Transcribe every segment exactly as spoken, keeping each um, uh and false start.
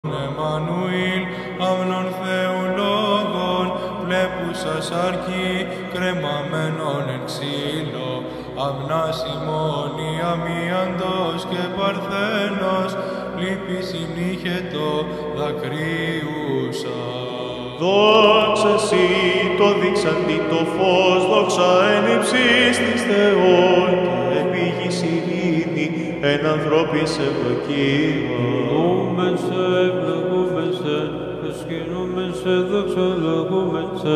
Εμμανουήλ, αυλων Θεού λόγων, βλέπουσα σαρκή, κρεμαμένον εν ξύλο, αυνάς ημών η αμίαντος και παρθένος, λύπης ημνήχετο δακρύουσα. Δόξα Συ το δείξαντι το φως, δόξα εν υψής της Θεόν και επίγης ειρήνη εν ανθρώπης ευδοκία. Ευλογούμεν σε, ευλογούμεν σε, εσκυνούμεν σε, δοξολογούμεν σε,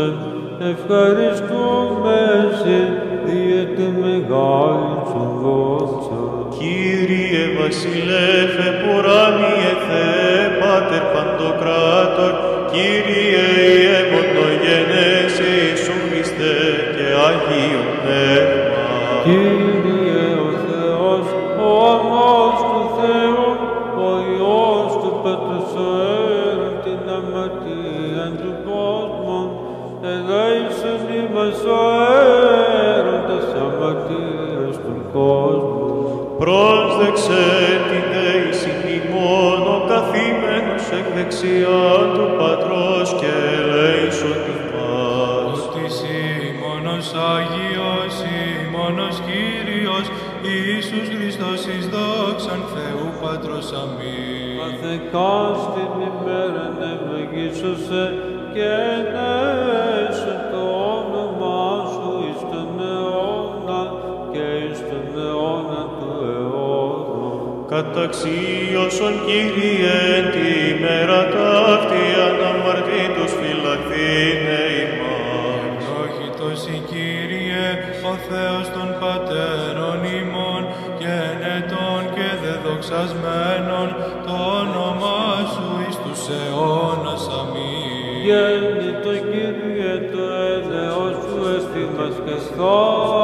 ευχαριστούμεν σε, διε τη μεγάλη σου δόξα. Κύριε Βασιλεύε πουράνιε Θεέ, Πάτερ Παντοκράτορ, Κύριε Ιε Μονογενές Ιησού Χριστέ και Άγιο Πνεύμα. Κύριε ο Θεός, ο Αμός του Θεού, ο Υιός του Πατρός αέρων την αμαρτία του κόσμου, ελέησον ημάς ο αέρων τας αμαρτίας του κόσμου. Πρόσδεξε την δεήσιν ημών ο καθήμενος εκ δεξιά του Πατρός και ελέησον ημάς. Ότι Συ μόνος Άγιος, Συ μόνος Κύριος, Ιησούς Χριστός εις δόξαν Θεού Πατρός αμήν. Καθεκάς την ημέραν ευλογήσωσε και ενέσαι το όνομά σου εις τον αιώνα και εις τον αιώνα του αιώνα. Καταξίωσον Κύριε τη ημέρα ταύτη αναμαρτήτως φυλακτήνε ημάς. Ευλόγητος η Κύριε, ο Θεός των Πατέρων ημών, και ενετών και δεδοξασμένων, το όνομά σου εις τους αιώνας αμήν. Γέννητο Κύριε το έλεος σου εστίμας και θα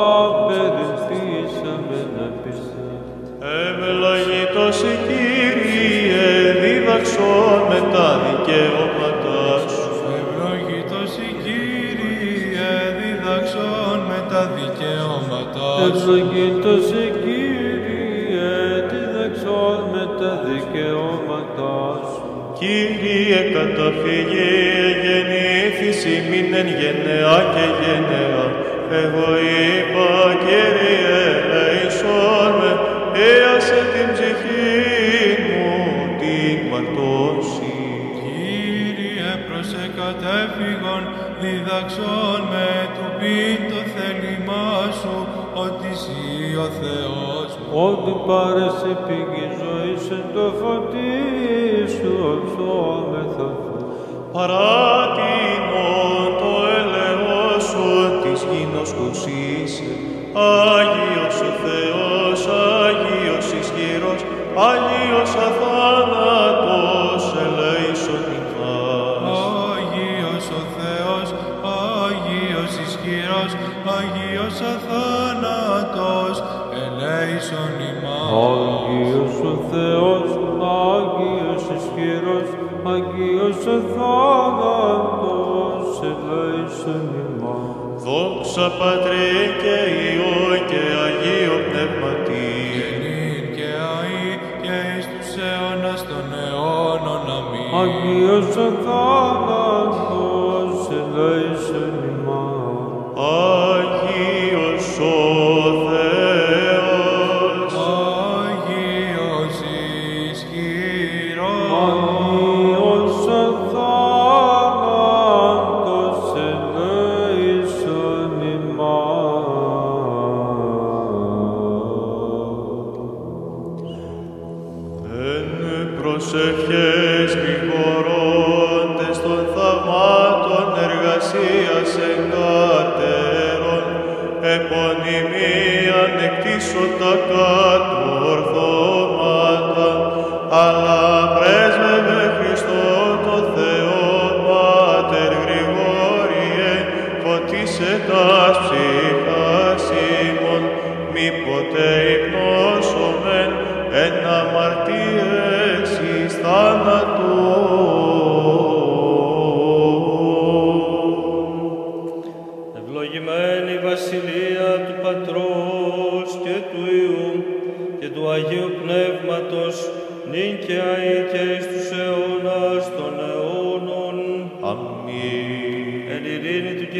περιθύσαμεν επιστή. Ευλογητός η Κύριε, δίδαξον με τα δικαιώματά σου. Ευλογητός η Κύριε, δίδαξον με τα δικαιώματά σου. Ευλογητός η Κύριε, δίδαξον με τα δικαιώματά σου. Κύριε καταφύγει, γεννήθης ημίν εν γενεά και γενεά. Εγώ είπα, Κύριε, ελέησον με, έασε την ψυχή μου την μαρτώση. Κύριε, προσεκατέφυγον, διδαξόν με του πειν το θέλημά σου, ότι Συ ο Θεός μου. Ότι πάρεσαι πηγή ζωής εν το φωτί σου, οψόμεθα. Παράτηνον το έλεος σου της γήνος κουσίσε. Άγιος ο Θεός, Άγιος ισχυρός, Άγιος αθάνατος, ελέησον ημάς. Άγιος ο Θεός, Άγιος ισχυρός, Άγιος αθάνατος, ελέησον ημάς. Άγιος ο Θεός, Άγιος ισχυρός, Άγιος αθάνατος, ελέησον ημάς. Δόξα Πατρί και Υιό και Αγίο Πνεύματι. Και νυν και αεί και εις τους αιώνας των αιώνων αμήν. Άγιος αθάνατος, ελέησον ημάς. Άγιος ο Θεός, Άγιος ισχυρός, Άγιος αθάνατος, ελέησον ημάς. εν προσευχές γρηγορώντες των θαυμάτων εργασίας εγκάρτερων, επωνυμίαν εκτίσσοντα κάτω ορθώματα, αλλά πρέσβευε Χριστό το Θεό, Πάτερ Γρηγόριε, φωτίσε τας ψυχάς ημών, μη ποτέ υπνώσομεν εν αμαρτίες εις θάνατον.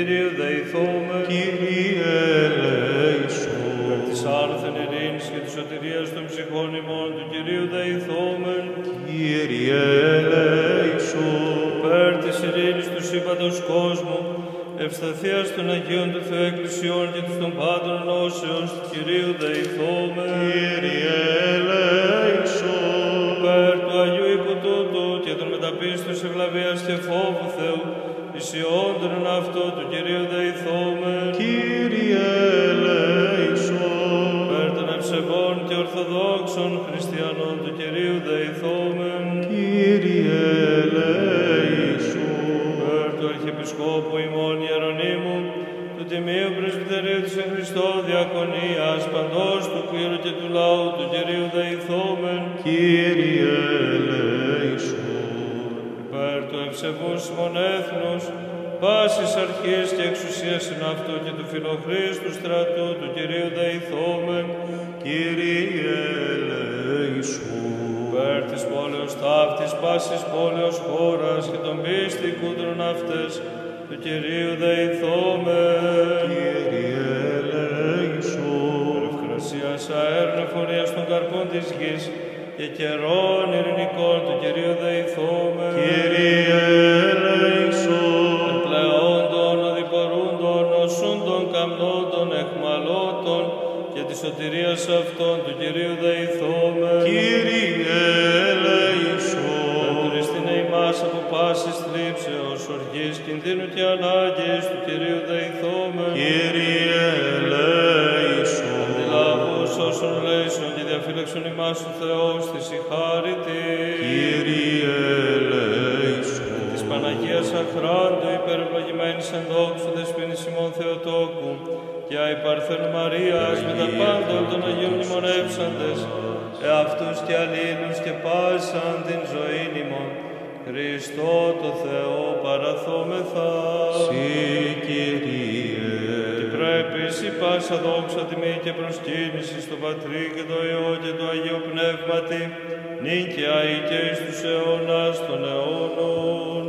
Κυρίου δεηθόμεν. Κύριε ελέησον. Υπέρ της άρθεν ειρήνης και της σωτηρίας των ψυχών ημών του Κυρίου δεηθόμεν. Κύριε ελέησον. Υπέρ της ειρήνης του σύμπαντος κόσμου, ευσταθίας των Αγίων του Θεού Εκκλησιών και της των πάντων νόσεως του Κυρίου δεηθόμεν. Κύριε ελέησον. Υπέρ του Αγίου Υποτούτου και των μεταπίστους ευλαβίας και φόβου Θεού, ισιόντρων αυτό του Κυρίου δεηθόμεν. Κύριε ελέησον. Υπέρ των ευσεβών και ορθοδόξων χριστιανών του Κυρίου δεηθόμεν. Κύριε ελέησον. Υπέρ του Αρχιεπισκόπου ημών Ιερονύμου, του Τιμίου Πρεσβυτερίου της εν Χριστώ Διακονίας, παντός του κλήρου και του λαού του Κυρίου δεηθόμεν. Κύριε ελέησον. Υπέρ του ευσεβούς ημών έθνους, πάσης αρχής και εξουσίας εν αυτού και του φιλοχρήστου στρατού του Κυρίου δεηθόμεν. Κύριε ελέησον. Υπέρ της πόλεως ταύτης, πάσης πόλεως χώρας και των πίστη κούντρων αυτές του Κυρίου δεηθόμεν. Κύριε ελέησον. Ευκρασίας αέρων εφορίας των καρπών της γης και καιρών ειρηνικών του Κυρίου δεηθόμεν. Κύριε ελέησον. Εμπλεόντων, οδηπορούντων, νοσούντων, καμνόντων, εχμαλώτων και της σωτηρίας αυτών του Κυρίου δεηθόμεν. Κύριε ελέησον. Εντουριστήνε ημάς από πάσης θλίψεως, οργής, κινδύνου και ανάγκης του Κυρίου δεηθόμεν. Κύριε ελέησον. Αντιλάβους όσων ελέησον και διαφύλαξον ημάς ο Θεός της η χάρητη. Κύριε ελέησον. Της Παναγίας Αχράντου υπερευλογημένης εν δόξου δεσποίνης ημών Θεοτόκου και αϊπαρθένου Μαρίας με τα πάντα των Αγίων μνημονεύσαντες, εαυτούς και αλλήλους και πάσαν την ζωήν ημών. Χριστό το Θεό παραθόμεθα. Συ Κύριε. Και πρέπει σοι πάσα δόξα τιμή και προσκύνηση στο Πατρί και το Υιό και το Αγίο Πνεύματι, νίκαια ή και εις τους αιώνας των αιώνων.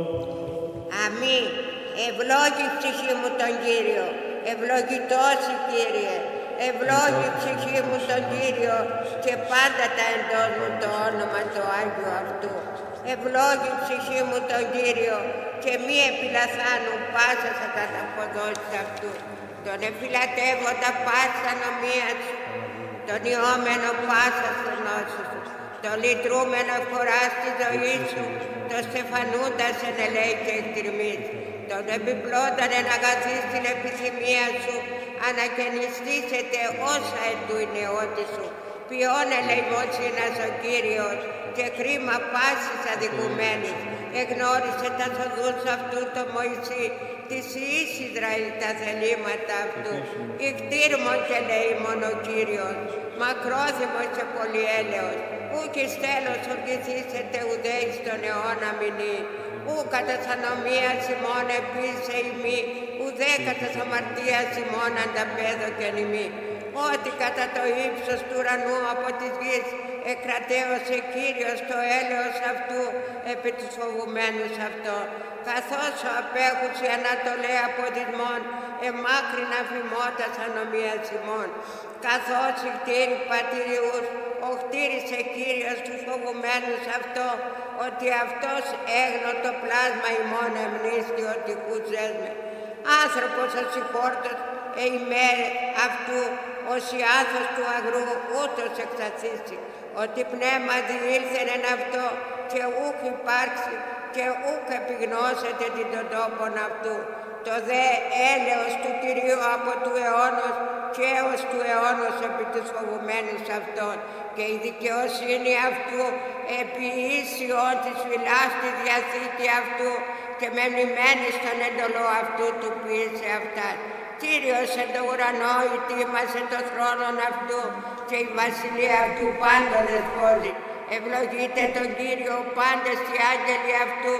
Αμήν. Ευλόγη ψυχή μου τον Κύριο, ευλογητός η Κύριε. Ευλόγη ψυχή μου τον Κύριο και πάντα τα εντός μου το όνομα το Άγιο αυτού. Ευλόγη ψυχή μου τον Κύριο και μη επιλαθάνου πάσα στα καταποδόσεις αυτού. Τον εφυλατεύοντα πάσα νομία σου, τον ιόμενο πάσα γνώση σου, τον λυτρούμενο φορά στη ζωή σου, τον στεφανούντα εν ελέη και εκτιρμής, τον επιπλώταν εν αγαθή στην επιθυμία σου, ανακαινιστήσετε όσα εν του η νεότη σου. Ποιόν ελεημοσύνας ο Κύριος και κρίμα πάσης αδικουμένης. Εγνώρισε τα οδούς αυτού το Μωυσή, της Υιής Ισραήλ τα θελήματα αυτού. Ικτήρμον και λέημον ο Κύριος, μακρόθυμος και πολυέλεος. Ούκ εις τέλος ορκηθήσετε ουδέ εις τον αιώνα μηνύ. Ού κατά τ' ανομίας ημών επίσε ημί, ουδέ κατά τ' αμαρτίας ημών ανταπέδω και νημή. Ότι κατά το ύψος του ουρανού από της γης εκρατέωσε Κύριος το έλεος αυτού επί τους φοβουμένους αυτό. Καθώς ο απέχους η Ανατολέ από δυσμών, εμάκρινα φημώτας ανομίας ημών. Καθώς η κτήρη πατηριούς, οχτήρισε Κύριος τους φοβουμένους αυτό, ότι αυτός έγνω το πλάσμα ημών εμνίστη ότι κούτσεσμε. Άνθρωπος ασυγχώρτος εημέρε αυτού, ως η άθος του αγρού ούτως εξαθήσει, ότι πνεύμα διήλθεν εν αυτό και ούκ υπάρξει και ούκ επιγνώσετε την τον τόπον αυτού. Το δε έλεος του Κυρίου από του αιώνος και έως του αιώνος επί τους φοβουμένους αυτών και η δικαιοσύνη αυτού επί ίσιον της φυλάς τη διαθήκη αυτού και μεμνημένη στον εντολό αυτού του ποιήσε αυτά. Κύριος εν το ουρανό ητήμασε το θρόνο αυτού και η βασιλεία αυτού πάντα δεσπόζει. Ευλογείτε τον Κύριο πάντες οι άγγελοι αυτού,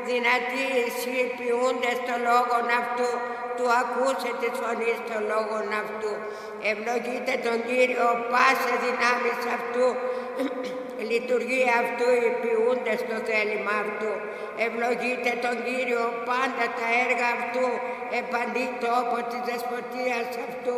δυνατοί εσείς ποιούντες το λόγον αυτού, του ακούσε της φωνής των λόγων αυτού. Ευλογείτε τον Κύριο πάσα δυνάμεις αυτού, λειτουργία αυτού οι ποιούντες το θέλημα αυτού. Ευλογείτε τον Κύριο πάντα τα έργα αυτού, επαντή τόπο της δεσποτείας αυτού.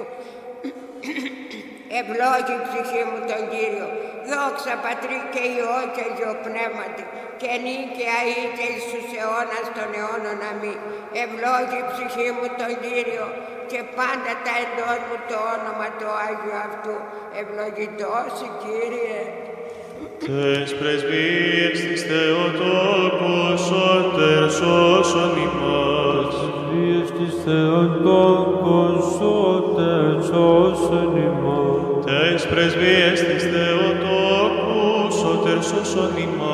Ευλόγη ψυχή μου τον Κύριο. Δόξα Πατρί και Υιό και Υιό Πνεύματι, και νυν και αεί και εις τους αιώνας των αιώνων αμήν. Ευλόγη ψυχή μου τον Κύριο, και πάντα τα εντός μου το όνομα το Άγιο αυτού. Ευλογητός η Κύριε. Τες πρεσβείες της Θεοτόκου, σώτερ σώσον ημάς. Τες πρεσβείες της Θεοτόκου, σώτερ σώσον ημάς. Τες πρεσβείες της Θεοτόκου, σώτερ σώσον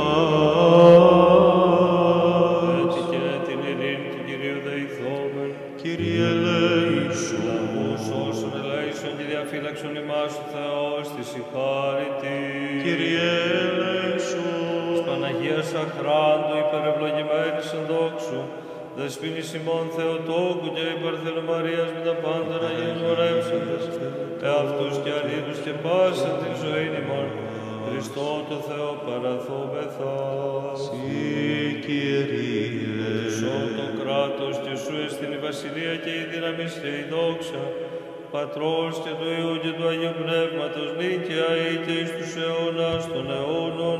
ημάς. Έτσι και την ειρήνη του Κυρίου δεηθόμεν. Κύριε ελέησον. Λαούς όσων ελέησον και διαφύλαξον ημάς ο Θεός της συγχάρητη. Κύριε ελέησον. Της Παναγίας Αχράντου υπερευλογημένης εν δόξου, δεσποίνης ημών Θεοτόκου και η Παρθένου Μαρίας με τα πάντα να γίνουν μορεύσαντες, εαυτούς και αλλήλους και πάσα την ζωή ημών, Χριστό το Θεό παραθόμεθα. Συ, Κύριε. Σώ το κράτος και σου εστιν η βασιλεία και η δύναμη και η δόξα, Πατρός και του Υιού και του Αγίου Πνεύματος, νυν και αεί και εις τους αιώνας των αιώνων.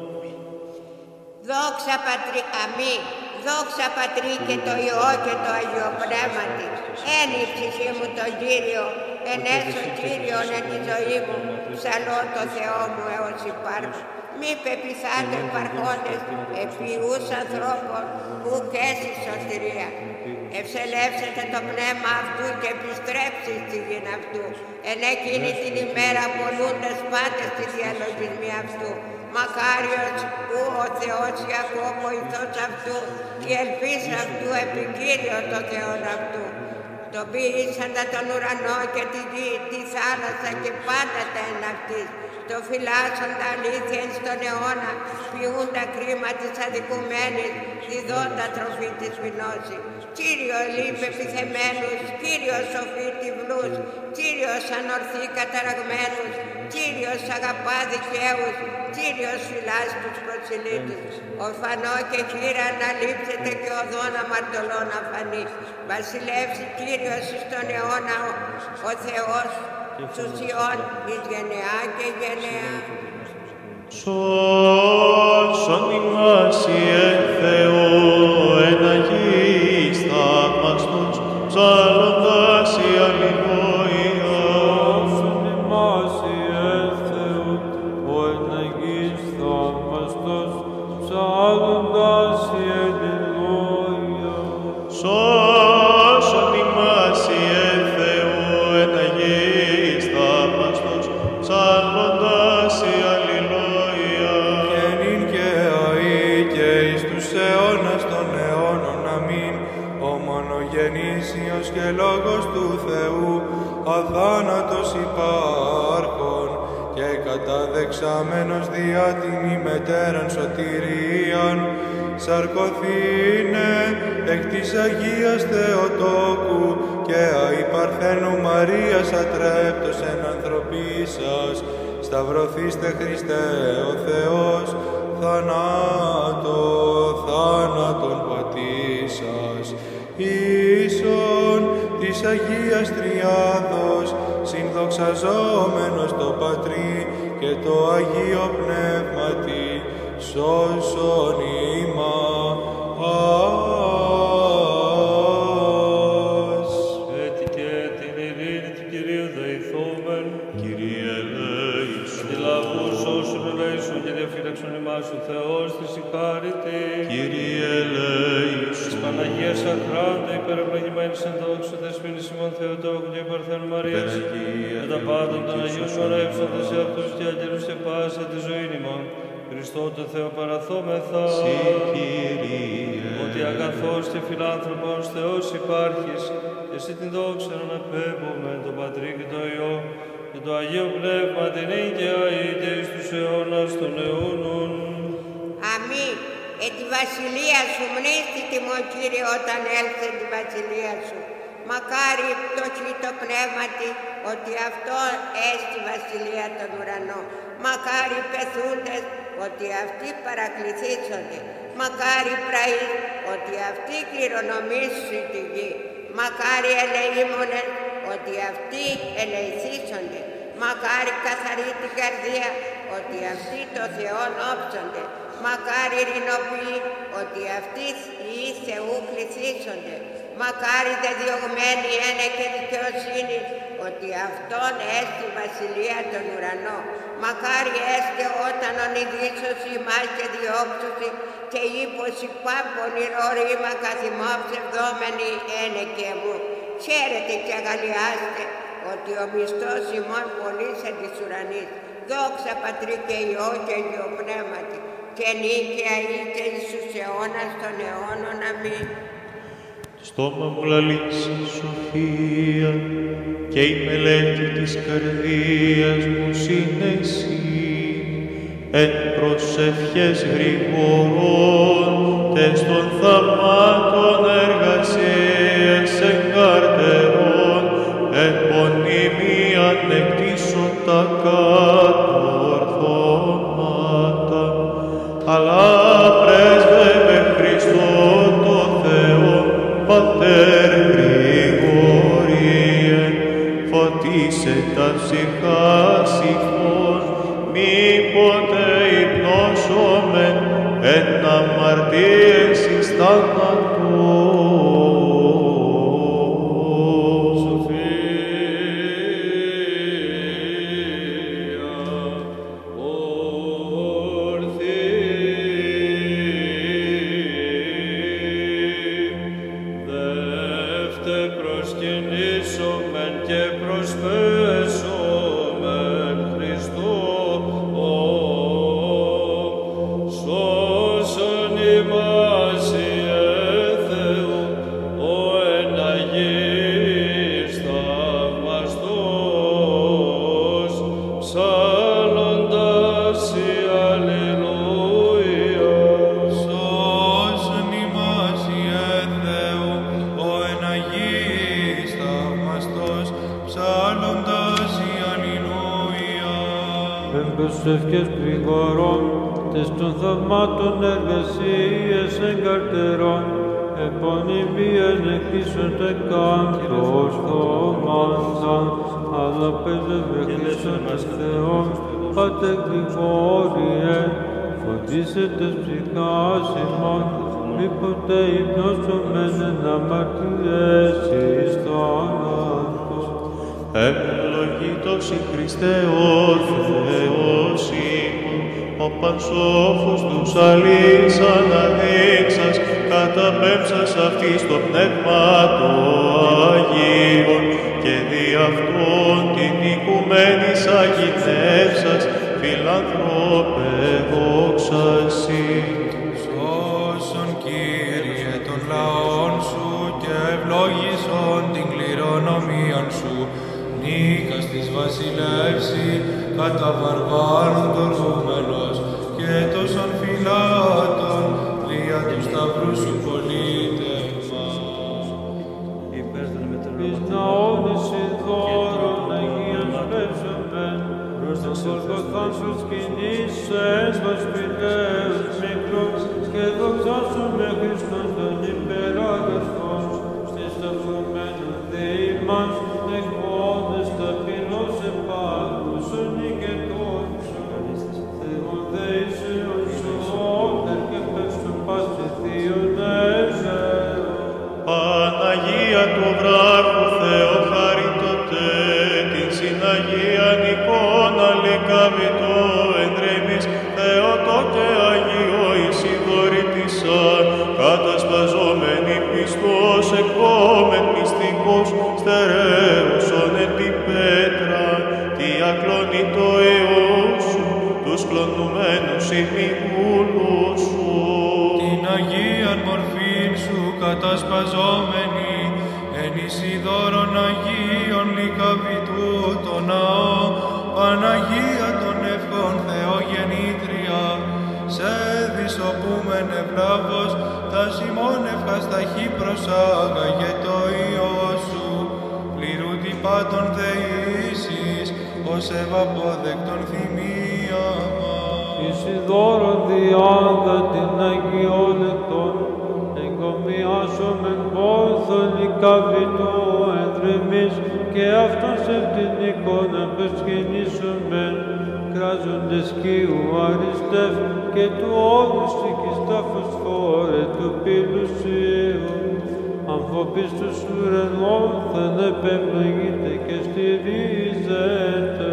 Δόξα Πατρί, αμήν. Δόξα Πατρί και το Υιό και το Αγίο Πνεύματι. Εν η ψυχή μου τον Κύριο, εν έσω Κύριον εν τη ζωή μου, ψαλώ το Θεό μου έως υπάρχω. Μη πεπιθάτε υπαρχόντες επί ους ανθρώπων, ουκ έσυ σωτηρία. Ευσελεύσετε το πνεύμα αυτού και επιστρέψει στη γην αυτού. Εν εκείνη την ημέρα πολλούντες πάντες τη διαλογισμή αυτού. Μακάριος ου ο Θεός Ιακώβ βοηθός αυτού, η ελπίς αυτού επικύριο το Θεόν αυτού. Το ποιήσαντα τον ουρανό και τη γη, τη θάλασσα και πάντα τα εν αυτής. Το φυλάσσοντα αλήθεια εις τον αιώνα, ποιούντα κρίμα της αδικουμένης, διδόντα τροφή της γνώση. Κύριος λείπε επιθεμένους, Κύριος σοφή τυβλούς, Κύριος ανορθή καταραγμένους, Κύριος αγαπά δικαίους, Κύριος φυλάς τους προσιλήτους. Ορφανό και χείρα να λείψετε και οδόν αμαρτωλών αφανή. Βασιλεύσει Κύριος εις τον αιώνα ο, ο Θεός, τους Υιών εις γενεά και γενεά. Σώσον ημάς Ιε Θεό, εν Αγίης θαύμαστος, ψάλλοντας η αλληλούια. Σώσον ημάς Ιε Θεό, ο εν Αγίης θαύμαστος, ψάλλοντας η αλληλούια. Σώσον ημάς Ιε Θεό, εν Αγίης θαύμαστος, ψάλλοντας η αλληλούια. Και νυν και αεί και εις τους αιώνας των αιώνων αμήν. Ο μονογενής Υιός και Λόγος του Θεού, αθάνατος υπάρχων και καταδεξάμενος διά την ημετέραν σωτηρίαν, σαρκωθήνε εκ της Αγίας Θεοτόκου και αη Παρθένου Μαρίας ατρέπτος εν ανθρωπίσας, σταυρωθήστε Χριστέ ο Θεός, θανάτω, θάνατον πατήσας, ίσον της Αγίας Τριάδος, συνδοξαζόμενος το Πατρί και το Αγίο Πνεύματι, σώσον ημάς. Έτσι και την ειρήνη του Κυρίου δεηθόμεν. Κύριε ελέησον. Αντιλαβούς όσων ελέησον και διαφύλαξον ημάς ο Θεός της συγχάρητη. Κύριε Της ελέησον. Παναγίας Αχράντου υπερευλογημένης εν δόξου δεσποίνης ημών Θεοτόκου και Παρθένου Μαρίας, με τα πάντα των Αγίων μορεύσαντες σε αυτούς και αγγέλους και πάσα τη ζωή ημών, Χριστό το Θεό παραθόμεθα. Συ, Κύριε. Ότι αγαθός και φιλάνθρωπος Θεός υπάρχεις, και εσύ την δόξα να αναπέμπουμε τον Πατρί και το Υιό και το Αγίο Πνεύμα την νυν και αεί και εις τους αιώνας των αιώνων. Αμήν. Εν τη βασιλεία σου, μνήστητη μου, Κύριε, όταν έλθε τη βασιλεία σου. Μακάρι πτωχή το πνεύματι, ότι αυτό έστι βασιλεία των ουρανών. Μακάρι πεθούντες, ότι αυτοί παρακληθήσονται. Μακάρι πραείς, ότι αυτοί κληρονομήσουν τη γη. Μακάρι ελεήμονες, ότι αυτοί ελεηθήσονται. Μακάρι καθαρή την καρδία, ότι αυτοί το Θεόν όψονται. Μακάρι ειρηνοποιοί, ότι αυτοί οι Θεού πληθύσονται. Μακάρι δε διωγμένοι ένε και δικαιοσύνη, ότι αυτόν έστι βασιλεία των ουρανών. Μακάρι έστε όταν ονειδήσωσι ημάς και διώξουσι, και ύπωση πάμπον ηρώριμα καθημώ ψευδόμενοι ένε και μου. Χαίρετε και αγαλιάστε, ότι ο μισθός ημών πολλής εν της ουρανής. Δόξα Πατρί και Υιό και Υιό Πνεύματι, και νίκαια ή και εις τους αιώνας των αιώνων. Αμήν. Στόμα μου λαλείς σοφία, και η μελέτη της καρδίας μου συνεσύ. Εν προσευχές γρηγορών, τες των θαυμάτων εργασίες εγκαρτερών, εν πονημίαν εκτίσω τα κάτω ορθώματα, αλλά πρέσβευε Χριστό το Θεό, Πατέρ Γρηγόριε, φωτίσε τα ψυχάς ηχών, μήποτε υπνώσομεν εν αμαρτίες εις θάνατον. Προσευχές γρηγορών, τες των θαυμάτων εργασίες εγκαρτερών, επωνυμίαν εκτίσσονται κάτω ορθώματα, αλλά πέσευε Χριστόν τες Θεόν, Πάτε Γρηγόριε, φωτίσε τες ψυχάς ημών, μήποτε υπνώσομεν εν αμαρτίες εις θάνατον. Ευλογήτως η Χριστέ ο Θεός ημών, ο πανσόφος τους αλής αναδείξας, καταπέμψας αυτής το πνεύμα το Αγίον, και δι' αυτόν την οικουμένης αγινεύσας, φιλανθρώπε δόξα σοι. Σώσον Κύριε των λαών σου και ευλόγησον την κληρονομίαν σου, νίκας της βασιλεύση, κατά βαρβάρων τορούμενος, και τόσων φυλάτων, δια του σταυρού σου πολίτευμα. Εις ναόν εσύ δώρον Αγίων πέσομεν, προς τον Γολγοθάν σου σκηνήσες βασιλεύς μικρός, και δοξάσουμε Χριστόν τον υπεράγραφον, στις ταυρωμένων δεήμας, εκμόνες ταπεινός επάγους, ον ηγετών σου, Θεόν δεήσεων σου, όντερ και πέσουν πάση θείον έσεων. Παναγία του βράχου Θεό χαριτωτέ, την συναγίαν εικόνα λικαβητό εντρέμεις, Θεότο και Αγίο εισηγορητησαν, κατασπαζόμενη πιστός εκπόμεν μυστικός, στερέουσον εν τη πέτρα, τι ακλώνει το Υιό σου, τους κλονουμένους ημικούλους σου. Την Αγίαν μορφήν σου κατασπαζόμενη, εν Ισιδώρων Αγίων λικαβητού το ναό, Παναγία των ευχών Θεογεννήτρια, σε δισοπούμεν ευλάβος, τα σημών ευχασταχή προσάγαγε το Υιό σου, πληρούτη πάντων θεήσεις, ως ευαπόδεκτον θυμία μας. Ισιδώρον διάδα την Αγιών ετών, εγκομιάσομεν πόθον ικαβητού εδρεμής, και αυτός ευτην εικόνα πεσχενήσομεν, κράζοντες σκύου αριστεύ, και του όρους οικιστά φωσφόρε του πυλουσίου. Αμφοπίστους ουρανών θα επευλογείται και στηρίζεται.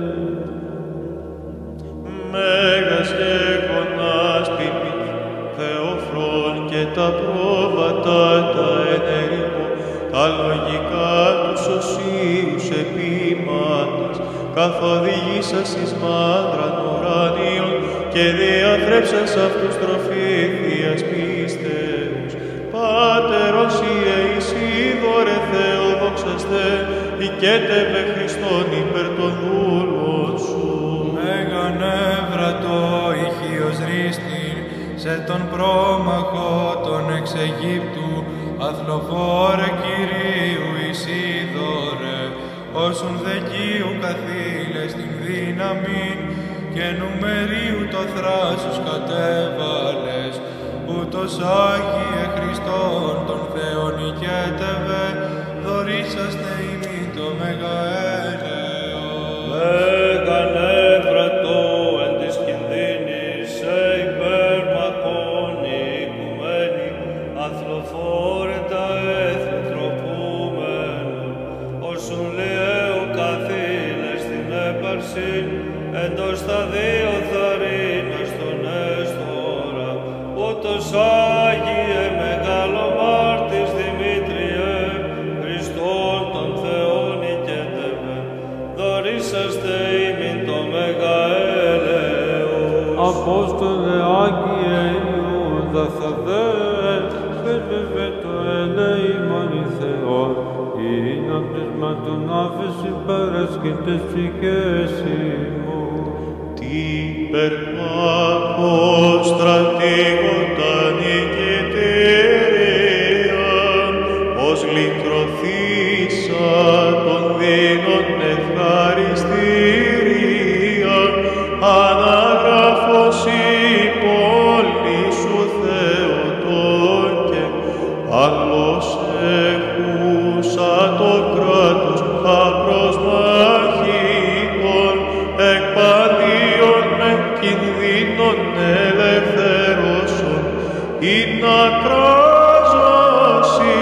Μέγας και εικονάς ποιμήν, Θεοφρόν και τα πρόβατα τα ενερήμου, τα λογικά τους οσίους επίμαντας, καθοδηγήσας εις μάνδραν ουράνιον και διαθρέψας αυτούς τροφή Θείας πίστεως. Πάτερος Ιε Ισίδωρε Θεό δόξαστε, οικέτευε Χριστόν υπέρ των δούλων σου. Μέγαν έβρατο ηχείος ρίστην, σε τον πρόμαχο τον εξ Αιγύπτου, αθλοφόρε Κυρίου Ισίδωρε, όσον δεκίου καθήλες την δύναμην, και νουμερίου το θράσος κατέβαλες, ούτως Άγιε Χριστόν τον Θεόν οικέτευε, δωρήσαστε ημί το μεγαέλεος. Μέγαν έβρατο εν της κινδύνης, σε υπέρμαχον οικουμένη, αθλοφόρε τα έθνη τροπούμενον, όσον λιέου καθήλες την έπαρσιν, εντός τα δύο θαρρύνας τον έστορα, ούτως Άγιε μεγάλο μάρτης Δημήτριε, Χριστόν τον Θεόν οικέτευε, δωρήσαστε ημίν το μεγαέλεος. Απόστολε Άγιε Ιούδα θα δε, πέσβευε το ελεήμον η Θεόν, είναι απτυσμα των άφεση παρασκευτές ψυχές ημού. Τι περπάχος στρατήγοντα νικητήρια, ως λυτρωθήσα των δίνων ευχαριστήρια, αναγράφος η πόλη σου Θεοτόκε, άλλος έχουσα το κράτος απροσμαχήτων, εκπαντίον με κινδύνων ελευθερώσεων, ή να κράζωσι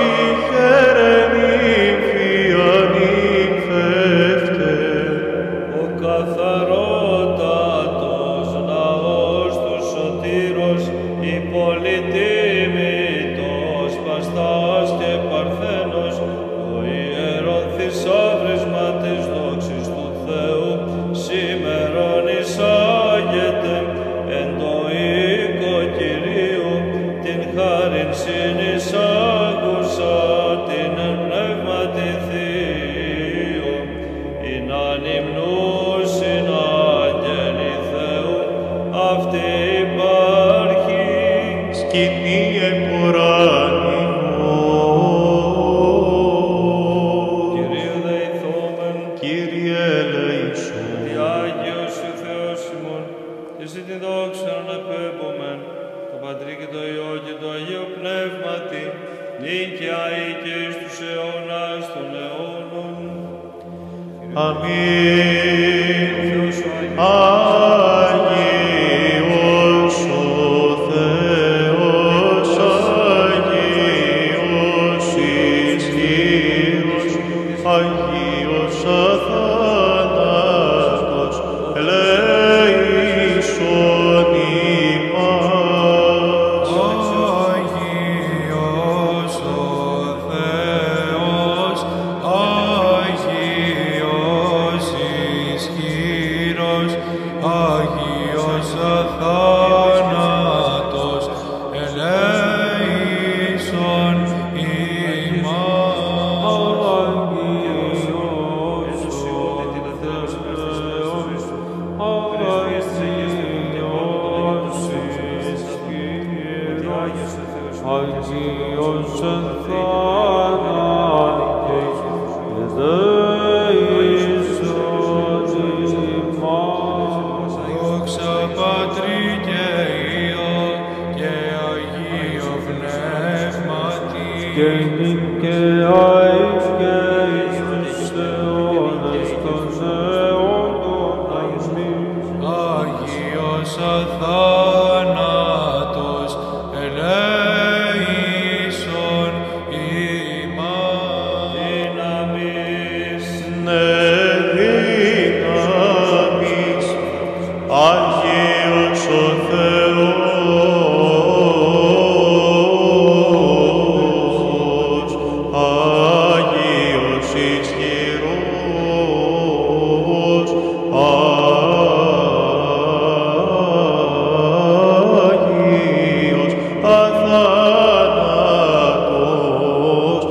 χερενήφια νυμφεύτε. Ο καθαρότατος ναός του Σωτήρος, η πολυτίμητος Παστάς και Παρθένος, το ιερόν θησαύρισμα της δόξης του Θεού, σήμερον εισάγεται εν το οίκο Κυρίου, την χάριν συνεισάγουσα την εν πνεύματι Θείο, ειν ανυμνούσιν άγγελοι Θεού, αυτή υπάρχει. Σκηνή εποράνιο, Κυρίου δεηθόμεν, Κύριε ελεησόν. τι Άγιος ο Θεός ημών, και εσύ την δόξα να πέμπομεν, το Πατρί και το Υιό και το Αγίο Πνεύματι, νίκαια ή και εις τους αιώνας των αιώνων. Αμήν. Θεός ο Άγιος, Άγιος ο Θεός, Άγιος ισχυρός, Άγιος αθάνατος, ελέησον ημάς. Άγιος ο Θεός, Άγιος ισχυρός, Αγίος εν θάνατη ελέησον ημάς. Δόξα Πατρί και Υιό και Αγίο Πνεύματι, και νικαία και εις τους αιώνες των αιώνων. Αμήν. Αγίος αθάνατος ελέησον ημάς. Δύναμις, Ναι, δύναμις, Άγιος ο Θεός, Άγιος ισχυρός, Άγιος αθάνατος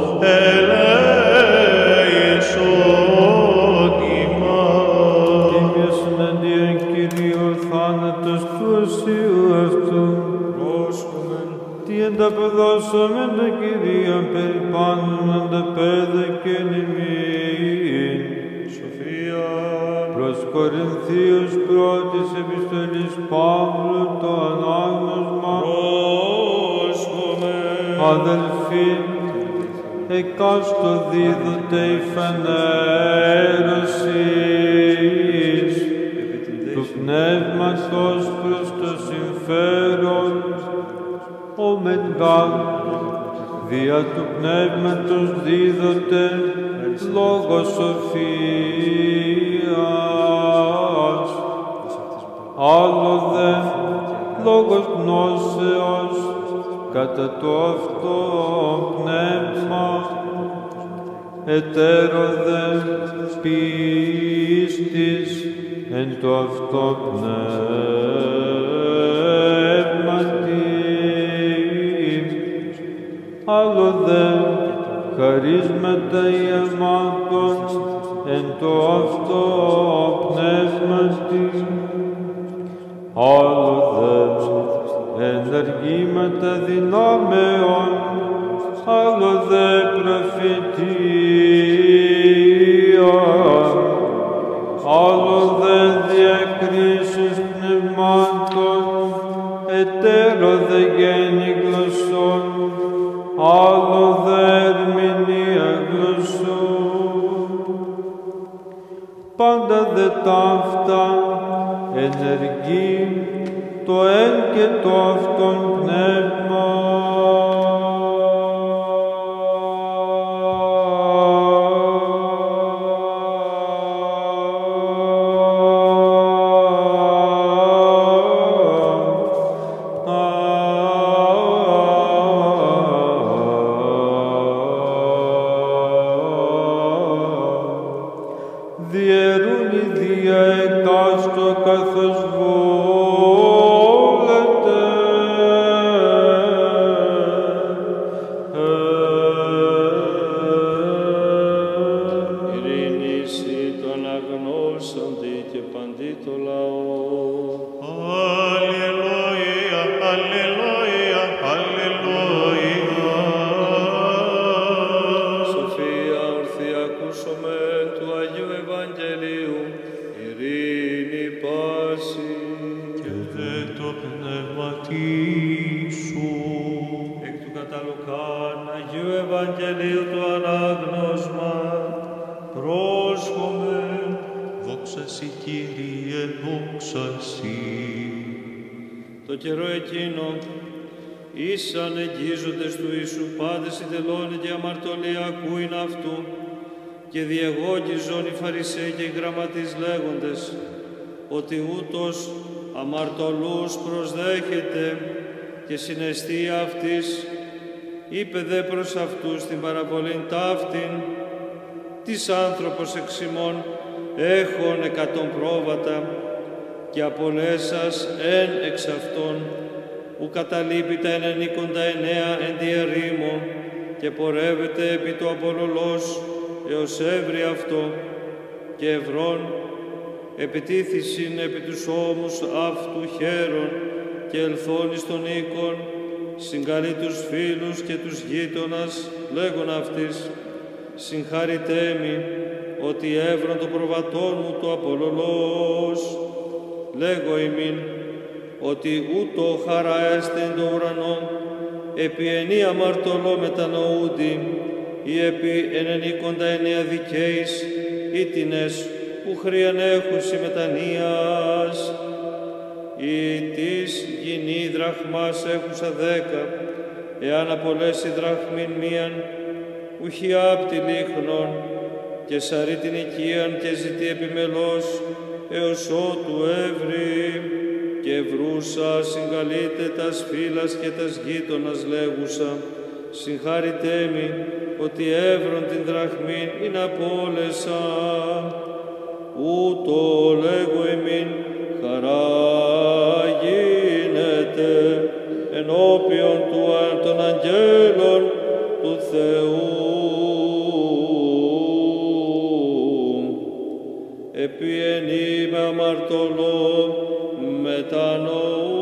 ελέησον ημάς. Τίμιος εναντίον Κυρίου θάνατος του οσίου αυτού. πρόσχομεν, Τι ενταπεδώσαμεν το Κυρίον περιπάνων ανταπέδε και νημίν. σοφία, Προς Κορινθίους πρώτης επιστολής Παύλου το ανάγνωσμα. πρόσχομεν, Αδελφοί, εκάστο δίδοτε η φανέρωσης του πνεύματος προς το συμφέρον, ο μεν δια του πνεύματος δίδοτε λόγος σοφίας, άλλο δε λόγος γνώσεως κατά το αυτό πνεύμα, ετέρω δε πίστης εν το αυτό πνεύματι, άλλο δε χαρίσματα ιαμάτων εν το αυτό πνεύματι, άλλο δε ενεργήματα δυνάμεων, άλλο δε προφητεία, άλλο δε διακρίσεις πνευμάτων, ετέρω δε γέννη γλωσσών, άλλο δε ερμηνεία γλωσσών. Πάντα δε ταύτα ενεργεί το εν και το αυτόν πνεύμα. Διαιρούν η δια εκάστο καθώς βόλεται. ειρήνηση των αγνώσαντι και παντί το λαό. Αλληλούια, αλληλούια, αλληλούια. Σοφία ορθή ακούσομαι του Αγίου Ευαγγελίου, ειρήνη πάση. Και δε το πνεύματι σου. Εκ του καταλουκάν Αγίου Ευαγγελίου του ανάγνωσμα, πρόσχομεν. Δόξα σοι, Κύριε, δόξα σοι. Το καιρό εκείνο, ήσαν εγγίζοντες του Ιησού πάντες οι τελώνε και αμαρτωλοί ακούειν αυτού, και διεγόγγιζον οι Φαρισαίοι και οι γραμματείς λέγοντες, ότι ούτως αμαρτωλούς προσδέχεται και συναισθεί αυτής, είπε δε προς αυτούς την παραβολήν ταύτην, τις άνθρωπος εξ ημών έχων εκατόν πρόβατα, και απολέσας εν εξ αυτών, ου καταλείπει τα ενενήκοντα εννέα εν τη ερήμο, και πορεύεται επί το απολολός έως έβρι αυτό, και ευρών επιτίθησιν επί τους ώμους αυτού χέρων, και ελθόν εις των οίκων, συγκαλεί τους φίλους και τους γείτονας, λέγον αυτής, συγχαρητέ μη, ότι έβρον το προβατόν μου το απολωλός. Λέγω ημίν, ότι ούτω χαρά έστε εν το ουρανό, επί ενή αμαρτωλό μετανοούντι, ή επί ενενήκοντα εννέα δικαίης, ήτινες που χρίαν έχουσι μετανοίας, ή της γυνή δραχμάς έχουσα δέκα, εάν απολέσει δραχμήν μίαν, ουχή άπτη λίχνον, και σαρεί την οικίαν και ζητεί επιμελώς, έως ότου έβρι, και βρούσα συγκαλείται τας φύλας και τας γείτονας λέγουσα, συγχαρητέ μη, ότι έβρον την δραχμήν ειν απόλεσα. Ούτω λέγω ημίν, χαρά γίνεται ενώπιον του, των αγγέλων του Θεού. Επί ενή με αμαρτωλό μετανοούντι.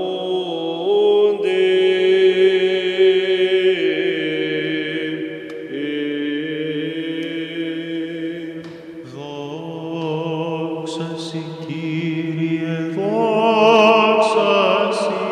Δόξα σοι, Κύριε, δόξα σοι.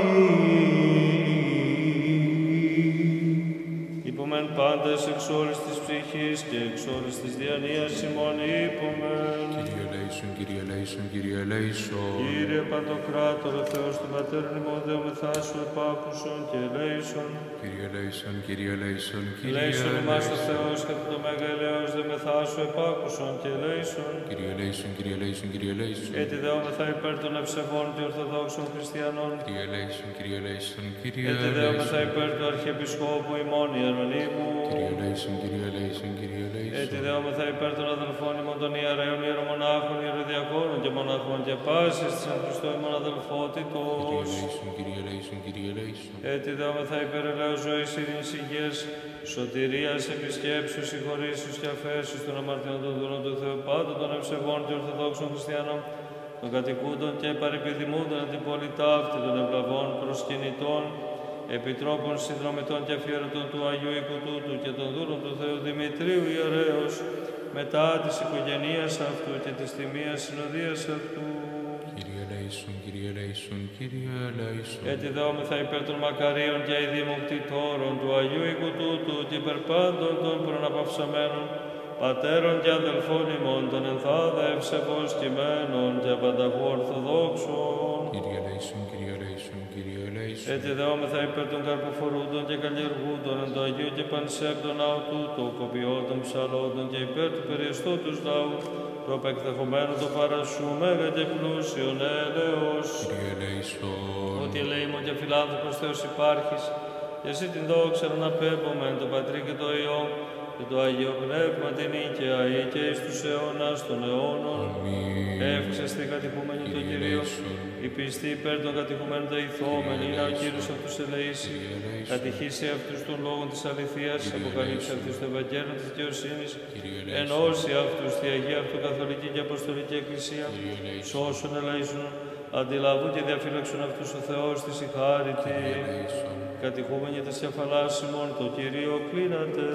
Υπομεν πάντες εξ όλης της ψυχής και εξ όλης της διανοίας ημών υπομεν. Κύριε ελέησον, Κύριε ελέησον, Κύριε ελέησον. Κύριε Παντοκράτορο Θεός του Πατέρων ημών, δεόμεθά σου επάκουσον και ελέησον. Κύριε ελέησον, Κύριε ελέησον, Κύριε Ελέησον ημάς ο ελέησον. Θεός κατά το μέγα ελέος, δεόμεθά σου επάκουσον και ελέησον. Κύριε ελέησον, Κύριε ελέησον, Κύριε ελέησον. Έτσι δεόμεθα υπέρ των ευσεβών και ορθοδόξων χριστιανών. Κύριε ελέησον, Κύριε ελέησον, Κύριε Έτσι δεόμεθα ελέησον. υπέρ του Αρχιεπισκόπου ημών Ιερονύμου. Κύριε ελέησον, Κύριε ελέησον, Κύριε ελέησον. Έτσι δεόμεθα υπέρ των αδελφών ημών των ιερέων, ιερομονάχων, ιεροδιακόνων και μοναχών και πάσης της εν Χριστώ ημών Κύριε αδελφότητος. ελέησον, Κύριε ελέησον, Κύριε ελέησον. Έτσι δεόμεθα υπέρ ελέος ζωής, ειρήνης, υγείας, σωτηρίας, επισκέψεως, συγχωρήσεως και αφέσεως των αμαρτιών των δούλων του Θεού, πάντων των ευσεβών και ορθοδόξων χριστιανών, των κατοικούντων και παρεπιδημούντων εν την πόλη ταύτη, των ευλαβών προσκυνητών, επιτρόπων, συνδρομητών και αφιερωτών του Αγίου Οίκου τούτου και των δούλων του Θεού Δημητρίου ιερέως, μετά της οικογενείας αυτού και της τιμίας συνοδείας αυτού. Κύριε ελέησον, Κύριε ελέησον, Κύριε ελέησον. Έτσι δεόμεθα υπέρ των μακαρίων και ειδήμων κτητόρων του Αγίου Οίκου τούτου και υπέρ πάντων των προναπαυσαμένων πατέρων και αδελφών ημών, των ενθάδε ευσεβώς κειμένων και πανταχού ορθοδόξων. Κύριε ελέησον, Κύριε ελέησον, Κύριε ελέησον. Έτσι δεόμεθα υπέρ των καρποφορούντων και καλλιεργούντων εν το Αγίου και πανσέπτων ναού τούτο, κοπιώτων ψαλόντων και υπέρ του περιεστώτους λαού, προπεκδεχομένου το παρασού μέγα και πλούσιον έλεος. Κύριε ελέησον. Ότι ελεήμων και φιλάνθρωπος Θεός υπάρχεις, και εσύ την δόξα να πέμπομεν το Πατρί και το Υιό και το Αγίο Πνεύμα την νίκαια ή και εις τους αιώνας των αιώνων. Αμήν. Εύξεστη κατηχούμενη το Κυρίο, η πιστή υπέρ των κατηχουμένων τα ηθόμενη, να ο Κύριος αυτούς ελεήσει, κατηχήσει αυτούς των λόγων της αληθείας, αποκαλύψει αυτούς το Ευαγγέλιο της δικαιοσύνης, ενώσει αυτούς τη Αγία Αυτοκαθολική και Αποστολική Εκκλησία, σώσουν ελέησουν, αντιλαβούν και διαφύλαξουν αυτούς ο Θεός της η χάρητη. Κατηχούμενοι της κεφαλάς ημών, το Κυρίο κλείνατε.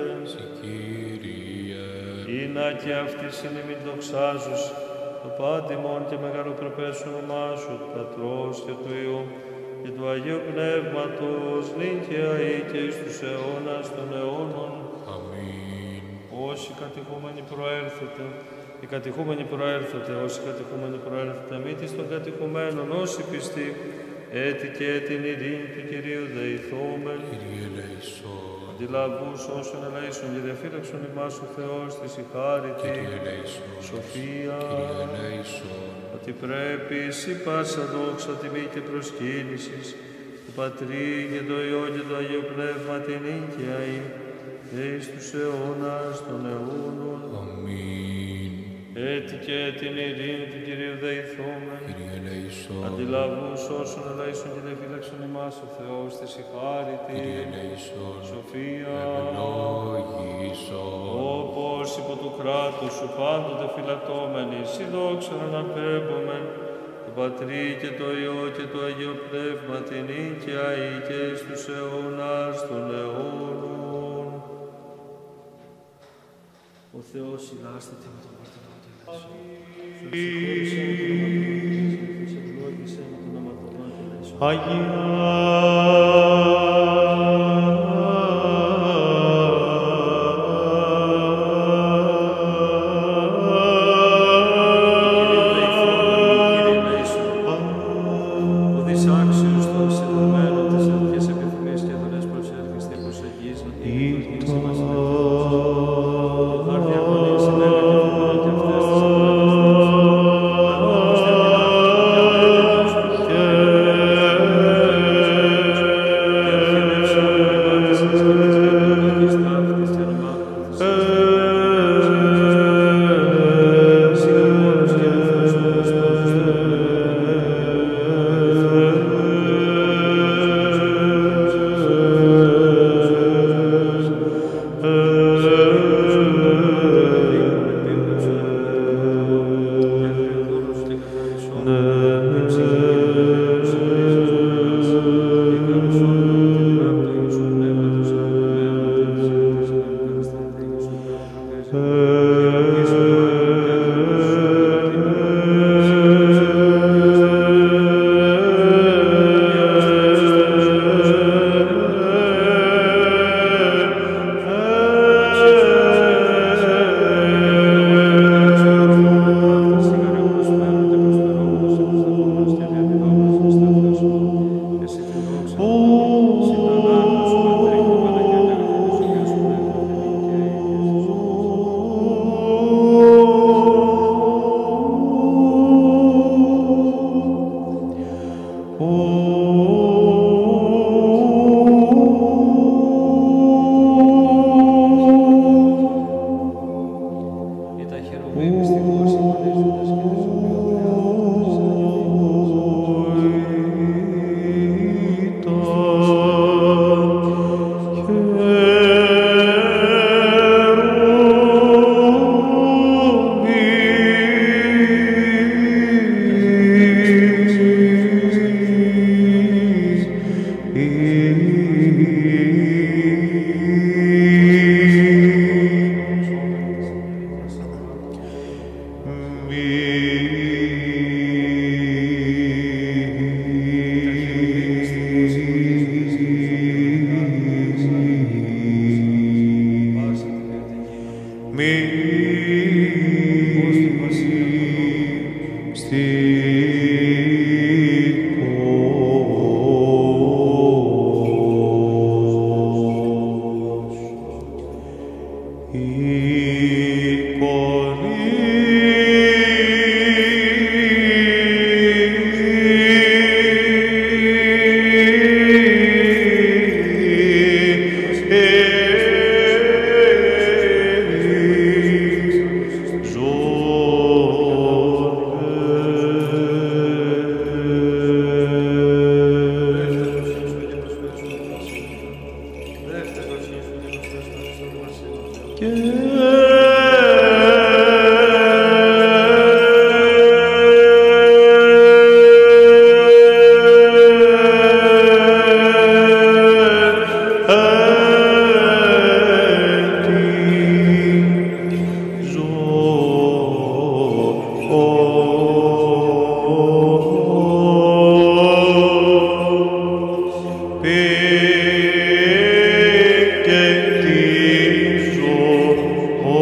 Ήνα και αυτής είναι μην δοξάζους, το πάντιμον και μεγαλοπρεπές όνομά σου, του Πατρός και του Υιού και του Αγίου Πνεύματος, νίκαια ή και εις τους αιώνας των αιώνων. Αμήν. Όσοι κατηχούμενοι προέρθετε, οι κατηχούμενοι προέρθετε, όσοι κατηχούμενοι προέρθετε, μήτης των κατηχουμένων, όσοι πιστοί, έτη και την ειρήνη του Κυρίου δεηθόμεν. Κύριε ελέησον. Αντιλαβούς όσων ελέησον και διαφύλαξον ημάς ο Θεός της η χάρητη, Κύριε ελέησον. σοφία, Κύριε ελέησον. ότι πρέπει εσύ πάσα δόξα, τιμή και προσκύνησης του Πατρί και το Υιό και το Αγίο Πνεύμα την νίκαια ή και εις τους αιώνας των αιώνων. Αμήν. Έτσι και την ειρήνη του Κυρίου δεηθόμεν. Κύριε ελέησον. Αντιλαβούς όσων ελέησον και διαφύλαξον ημάς ο Θεός της η χάρητη, Κύριε ελέησον. σοφία, ευλόγησον. όπως υπό του κράτους σου πάντοτε φυλατώμενοι, εσύ δόξα να αναπέμπομεν, το Πατρί και το Υιό και το Αγίο Πνεύμα, την νίκαια ή και εις τους αιώνας των αιώνων. Ο Θεός ηλάστηται με τον Παρτενό του Ιησού. Ευλόγησέ με τον αματωμά του Ιησού. Πε και τύψω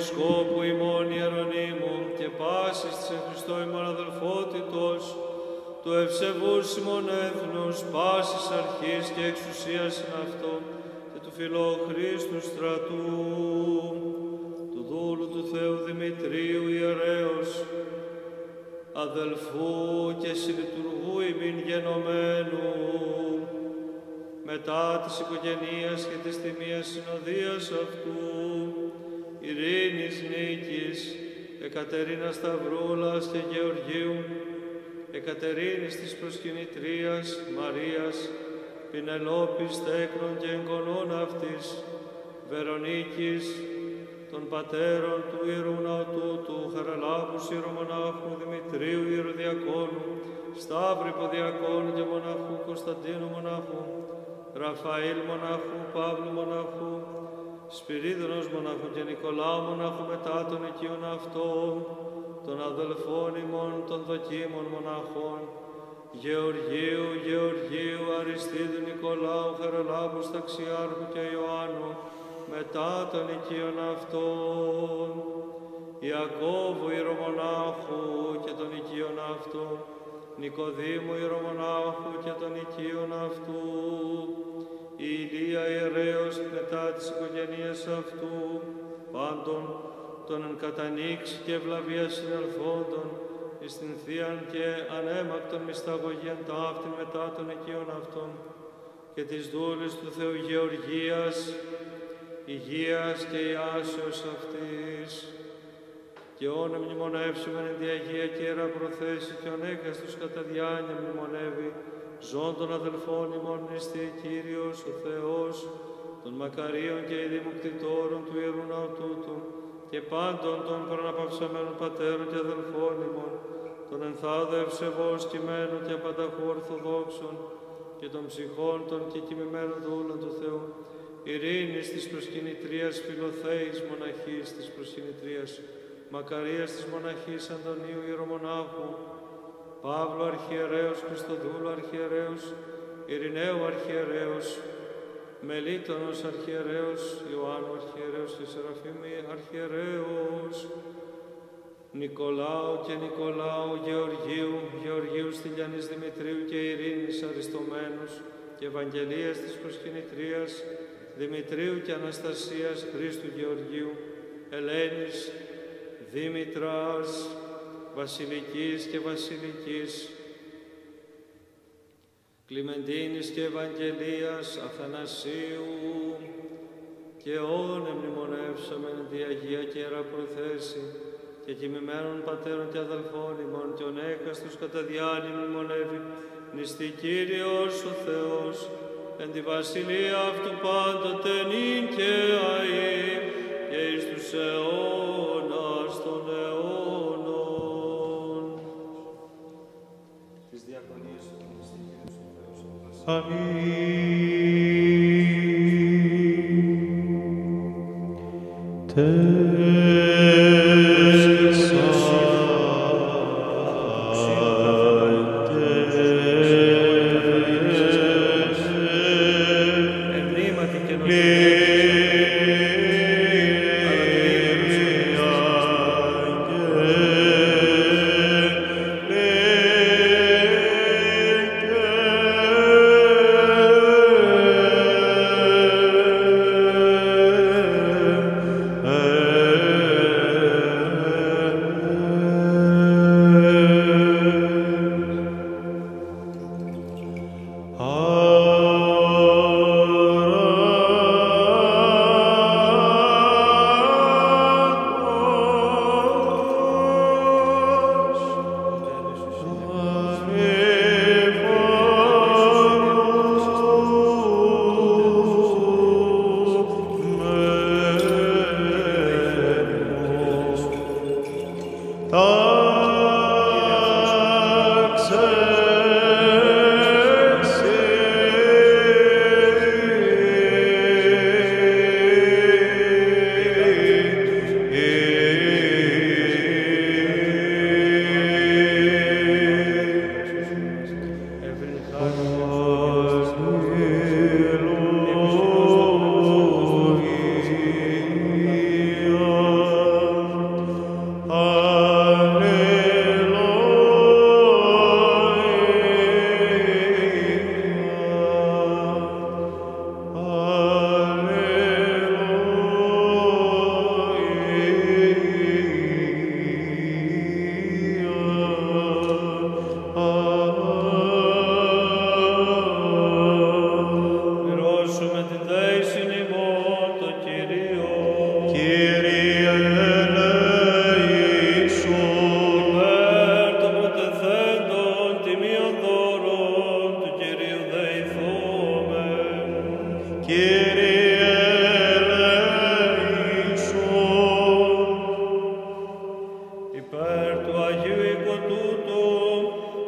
Επισκόπου ημών Ιερονύμου και πάσης της εν Χριστώ ημών αδελφότητος, του ευσεβούς ημών έθνους, πάσης αρχής και εξουσίας in αυτό, και του φιλοχρίστου στρατού, του δούλου του Θεού Δημητρίου ιερέως, αδελφού και συλλειτουργού ημίν γενομένου, μετά της οικογενείας και της τιμίας συνοδείας αυτού, Ειρήνης Νίκης, Εκατερίνας Σταυρούλας και Γεωργίου, Εκατερίνης της προσκυνητρίας Μαρίας, Πινελόπης τέκνων και εγγονών αυτής, Βερονίκης, των πατέρων του Ιερού Ναού του Χαραλάμπους Ιερομονάχου Δημητρίου Ιεροδιακόνου, Σταύρου Υποδιακόνου και Μοναχού Κωνσταντίνου Μοναχού, Ραφαήλ Μοναχού, Παύλου Μοναχού, Σπυρίδωνος Μοναχού και Νικολάου Μοναχού μετά των οικείων αυτών, των αδελφών ημών των δοκίμων μοναχών, Γεωργίου, Γεωργίου, Αριστίδου, Νικολάου, Χαραλάμπου, Ταξιάρχου και Ιωάννου, μετά των οικείων αυτών, Ιακώβου Ιερομονάχου και των οικείων αυτών, Νικοδήμου Ιερομονάχου και των οικείων αυτού, η Ηλία Ιερέως μετά της οικογένειας αυτού, πάντων των εν κατανοίξη και ευλαβία συνελθόντων, εις την Θείαν και ανέμακτον μυσταγωγίαν ταύτην μετά των οικείων αυτών, και της δούλης του Θεού Γεωργίας, υγείας και ιάσεως αυτής, και όν μνημονεύσομεν εν τη Αγία και Ιερά προθέσει και ον έκαστος κατά διάνοια μνημονεύει, ζών των αδελφών ημών νηστή Κύριος ο Θεός, των μακαρίων και ειδημοκτητόρων του Ιερού Ναού τούτου, και πάντων των προναπαυσαμένων πατέρων και αδελφών ημών, των ενθάδε ευσεβώς κειμένων και απανταχού ορθοδόξων, και των ψυχών των κεκοιμημένων δούλων του Θεού, ειρήνης της προσκυνητρίας Φιλοθέης μοναχής της προσκυνητρίας, Μακαρίας της μοναχής Αντωνίου Ιερομονάχου, Παύλου Αρχιερέως, Χριστοδούλου Αρχιερέως, Ειρηναίου Αρχιερέως, Μελίτωνος Αρχιερέως, Ιωάννου Αρχιερέως και Σεραφείμη Αρχιερέως, Νικολάου και Νικολάου, Γεωργίου, Γεωργίου Στυλιανής Δημητρίου και Ειρήνης Αριστομένους και Ευαγγελίας της προσκυνητρίας Δημητρίου και Αναστασίας Χρήστου Γεωργίου, Ελένης, Δήμητρας, Βασιλικής και Βασιλικής, Κλιμεντίνης και Ευαγγελίας, Αθανασίου, και όν εμνημονεύσομεν τη Αγία και Ιερά προθέση, και κοιμημένων πατέρων και αδελφών ημών, και ον έκαστος κατά διάνοια μνημονεύει, νηστή Κύριος ο Θεός, εν τη βασιλεία αυτού πάντοτε νυν και αεί, και εις τους αιώνας των αιώνων. Τις διακονίες του νηστή Κύριος ο Θεός. Αμήν. Amen.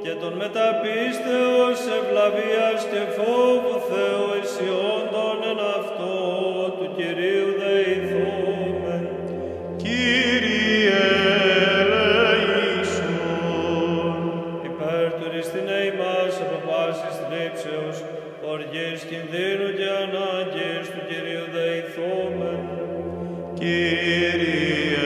και των μεταπίστεως ευλαβίας και φόβου Θεού αισιόντων εν αυτό του Κυρίου δεηθόμεν. Κύριε ελέησον. Υπέρ του ρηστινέ ημάς από πάσης θλίψεως, οργής κινδύνου και ανάγκης του Κυρίου δεηθόμεν. Κύριε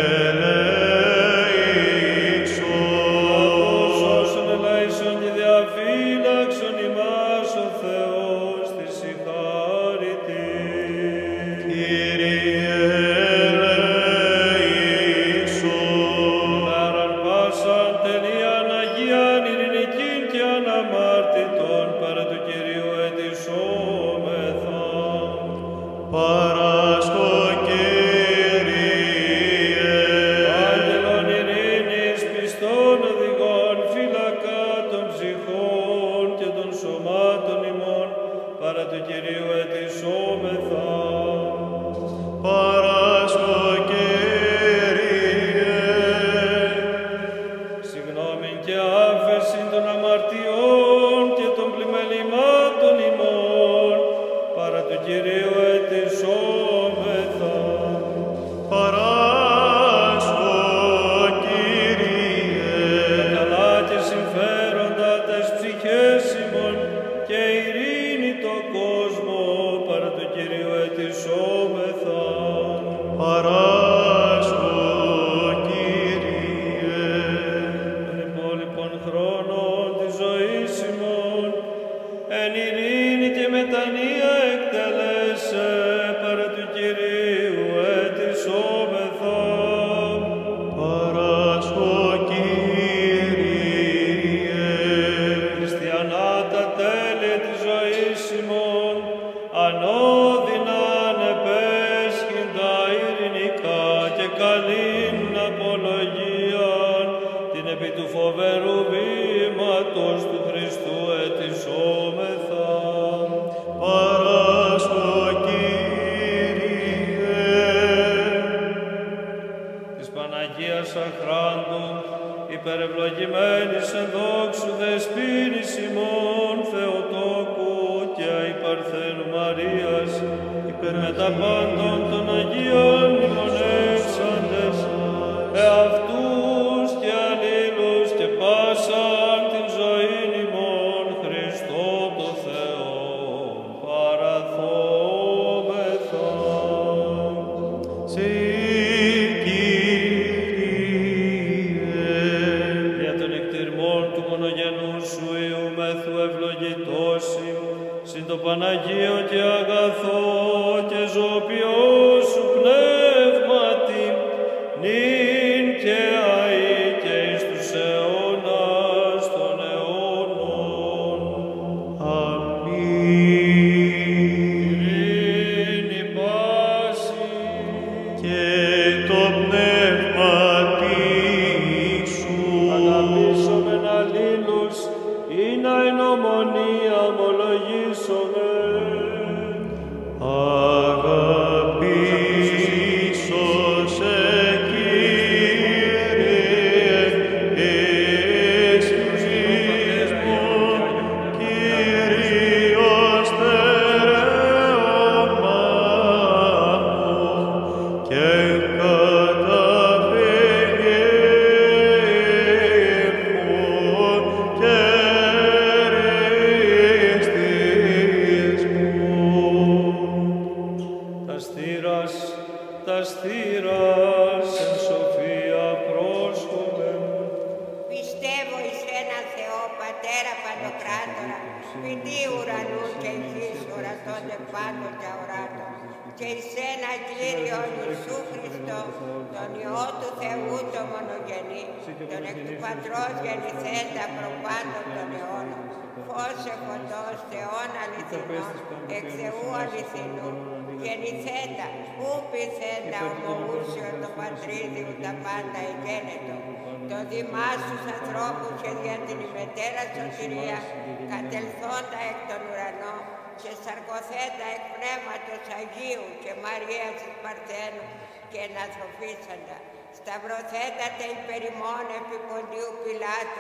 κατελθόντα εκ των ουρανών και σαρκοθέντα εκ πνεύματος Αγίου και Μαρίας της Παρθένου και ενανθροφήσαντα, σταυρωθέντα τε υπερ ημών επί Ποντίου Πιλάτου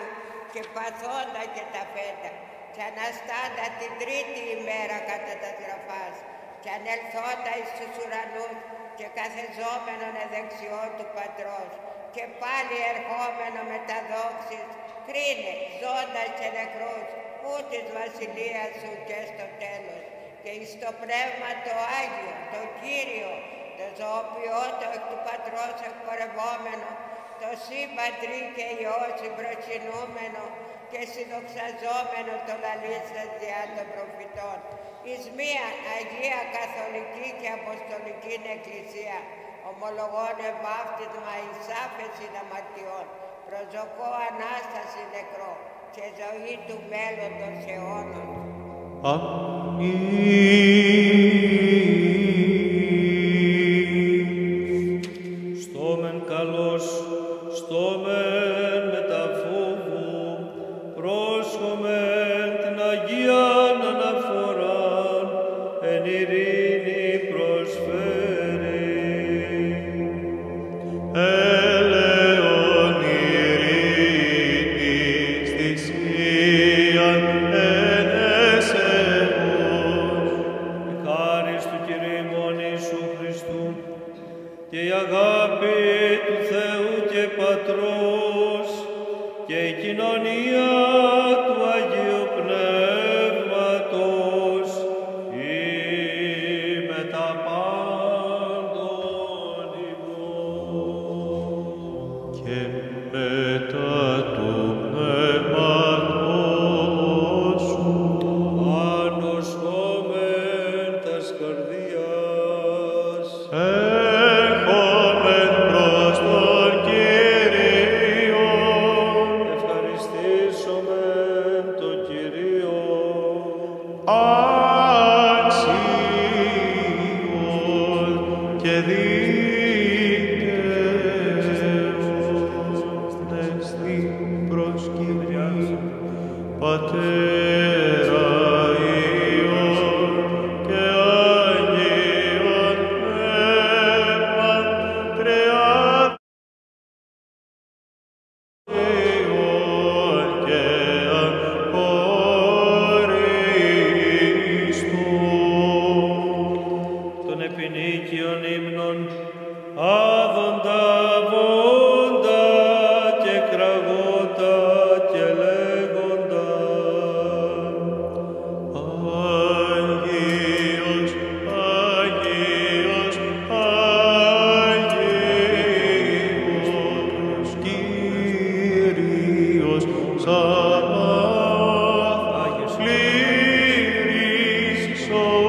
και παθώντα και τα φέτα, και αναστάντα την τρίτη ημέρα κατά τα γραφάς, και ανελθόντα εις τους ουρανούς και καθεζόμενον εδεξιό του Πατρός, και πάλι ερχόμενο με τα δόξης, κρίνε ζώντας και νεκρούς, ού της βασιλείας σου και στο τέλος, και εις το πνεύμα το Άγιο, το Κύριο, το ζωοποιό το εκ του Πατρός εκπορευόμενο, το Συ Πατρί και Υιό συμπροσκυνούμενο και συνδοξαζόμενο το λαλίστας διά των προφητών, εις μία Αγία Καθολική και Αποστολική Εκκλησία, ομολογών ευάφτισμα εις άφεση αμαρτιών, προσδοκώ Ανάσταση νεκρό και ζωή του μέλλοντος αιώνων. Στόμεν καλός, στόμεν μεταφόβου, πρόσχομεν την Αγίαν αναφοράν, εν ειρήνη προσφέρει. Έλεον ειρήνης θυσίαν εν εσεώς. Η χάρις του Κυρίου ημών Ιησού Χριστού και η αγάπη του Θεού και Πατρός και η κοινωνία του Αγίου Πνεύματος ή με τα πάντων ημών. Και μετά του πνεύματος σου, Ανοσχόμεν τας καρδίας, έχομεν προς τον Κύριον, ευχαριστήσομεν τον Κυρίο. άξιον και δίκαιον εστί προσκυνή, Πατέρα Υιόν και Αγίον Πνεύμαν, Τριάδων και αχωριστών. Των επινίκιων ύμνων, άδοντα, βόντα και κραγόντα και λέγοντα. Άγιος, Άγιος, Άγιος, Κύριος Σαββάθ, πλήρης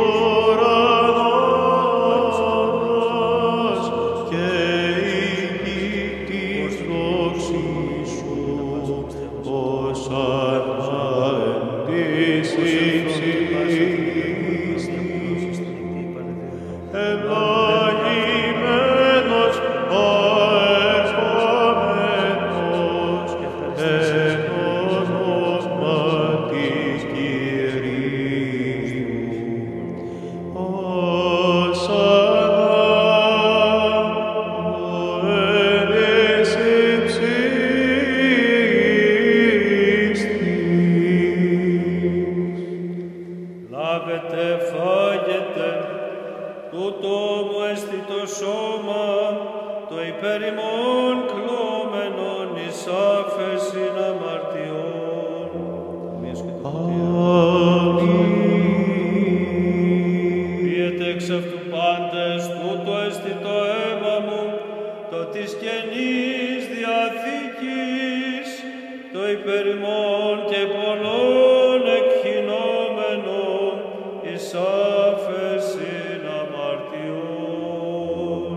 ουρανός και η γη της δόξης σου, οσανά εν της υψίστης. Ευλογημένος ο ερχόμενος εν ονόματι Κυρίου. Οσανά εν της υψίστης. Λάβετε, φάγετε, τούτο μου έστι το σώμα, το υπέρ ημών κλώμενον εις άφεσιν αμαρτιών. Πίετε εξ αυτού πάντες, τούτο έστι το αίμα μου, το της Καινής Διαθήκης, το υπέρ ημών και πολλών εκχυνόμενων εις άφεσιν αμαρτιών.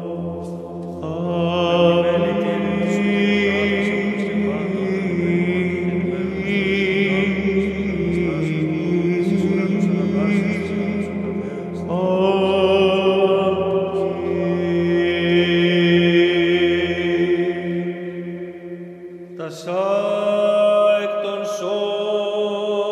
Τα σά εκ των σώων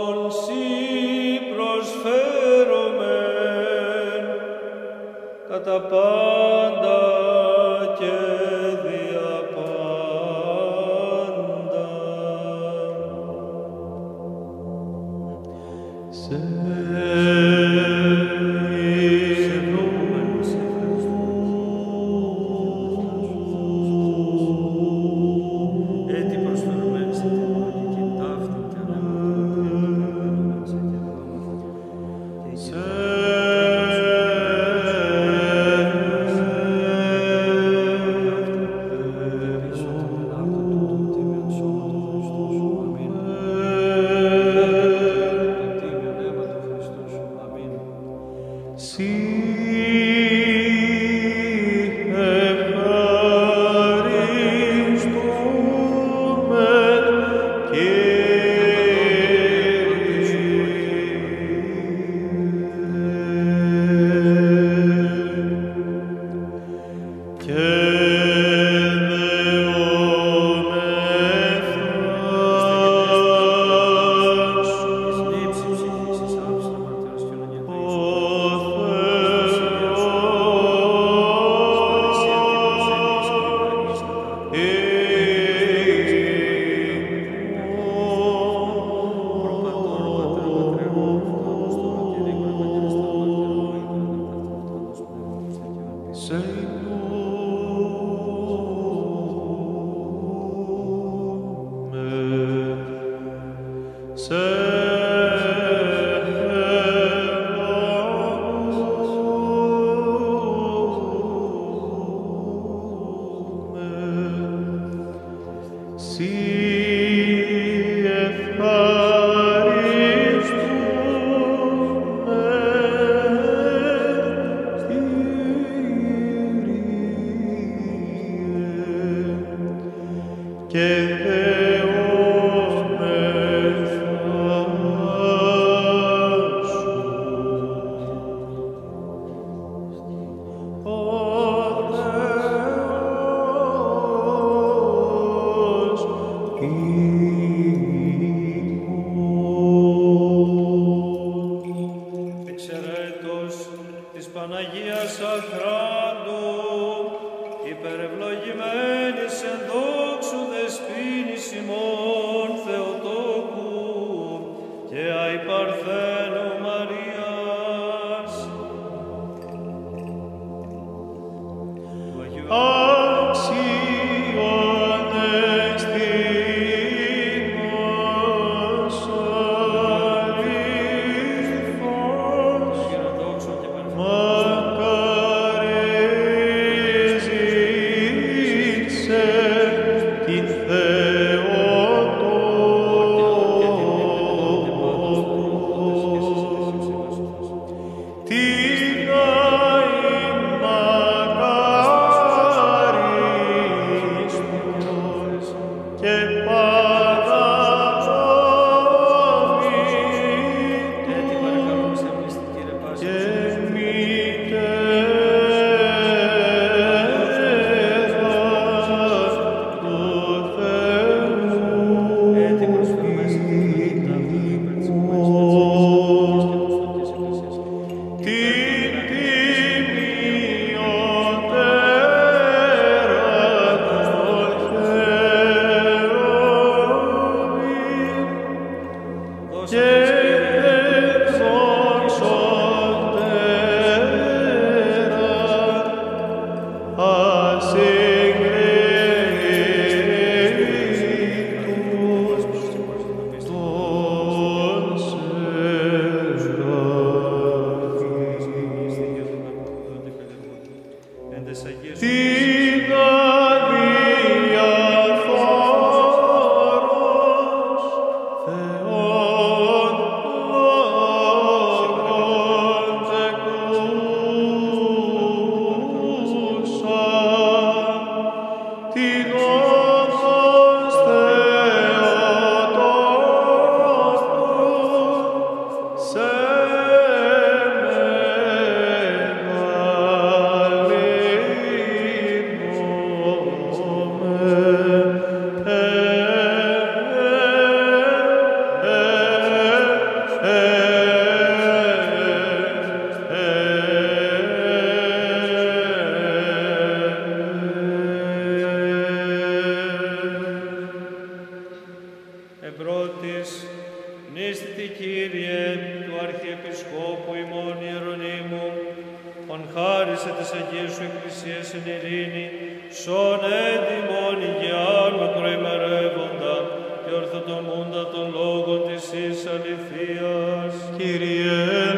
Νίστητη Κύριε, του Αρχιεπισκόπου ημών Ιερονύμου, ον χάρισε της Αγίας Σου Εκκλησίας εν ειρήνη, σον έντιμον υγειάν μακροημερεύοντα και ορθοτομούντα των λόγων της εις αληθείας. Κύριε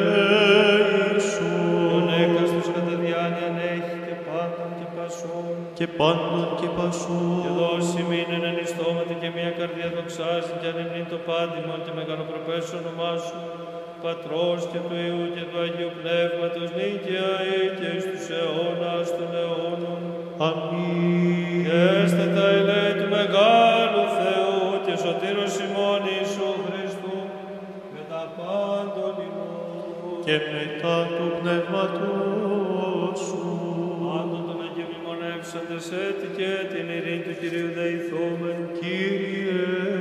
ελέησον. Τον έκαστος κατά διάνοιαν έχει και πάντων και πασών. Και πάντων και πασών. Και δώσει μην εν ενιστώματι και μια καρδιά δοξάζει και ανεμνύει το πάντημον και μεγαλοπροπές όνομά Σου, Πατρός και του Υιού και του Αγίου Πνεύματος, νίκαια ή και εις τους αιώνας των αιώνων. Αμήν. Και έστε τα ελέη του Μεγάλου Θεού και σωτήρος ημών Ιησού Χριστού, με τα πάντων ημών. Και μετά του Πνεύματος Σου. Πάντων των Αγίων μνημονεύσαντες έτη και την ειρήνη του Κυρίου δεηθόμεν. Κύριε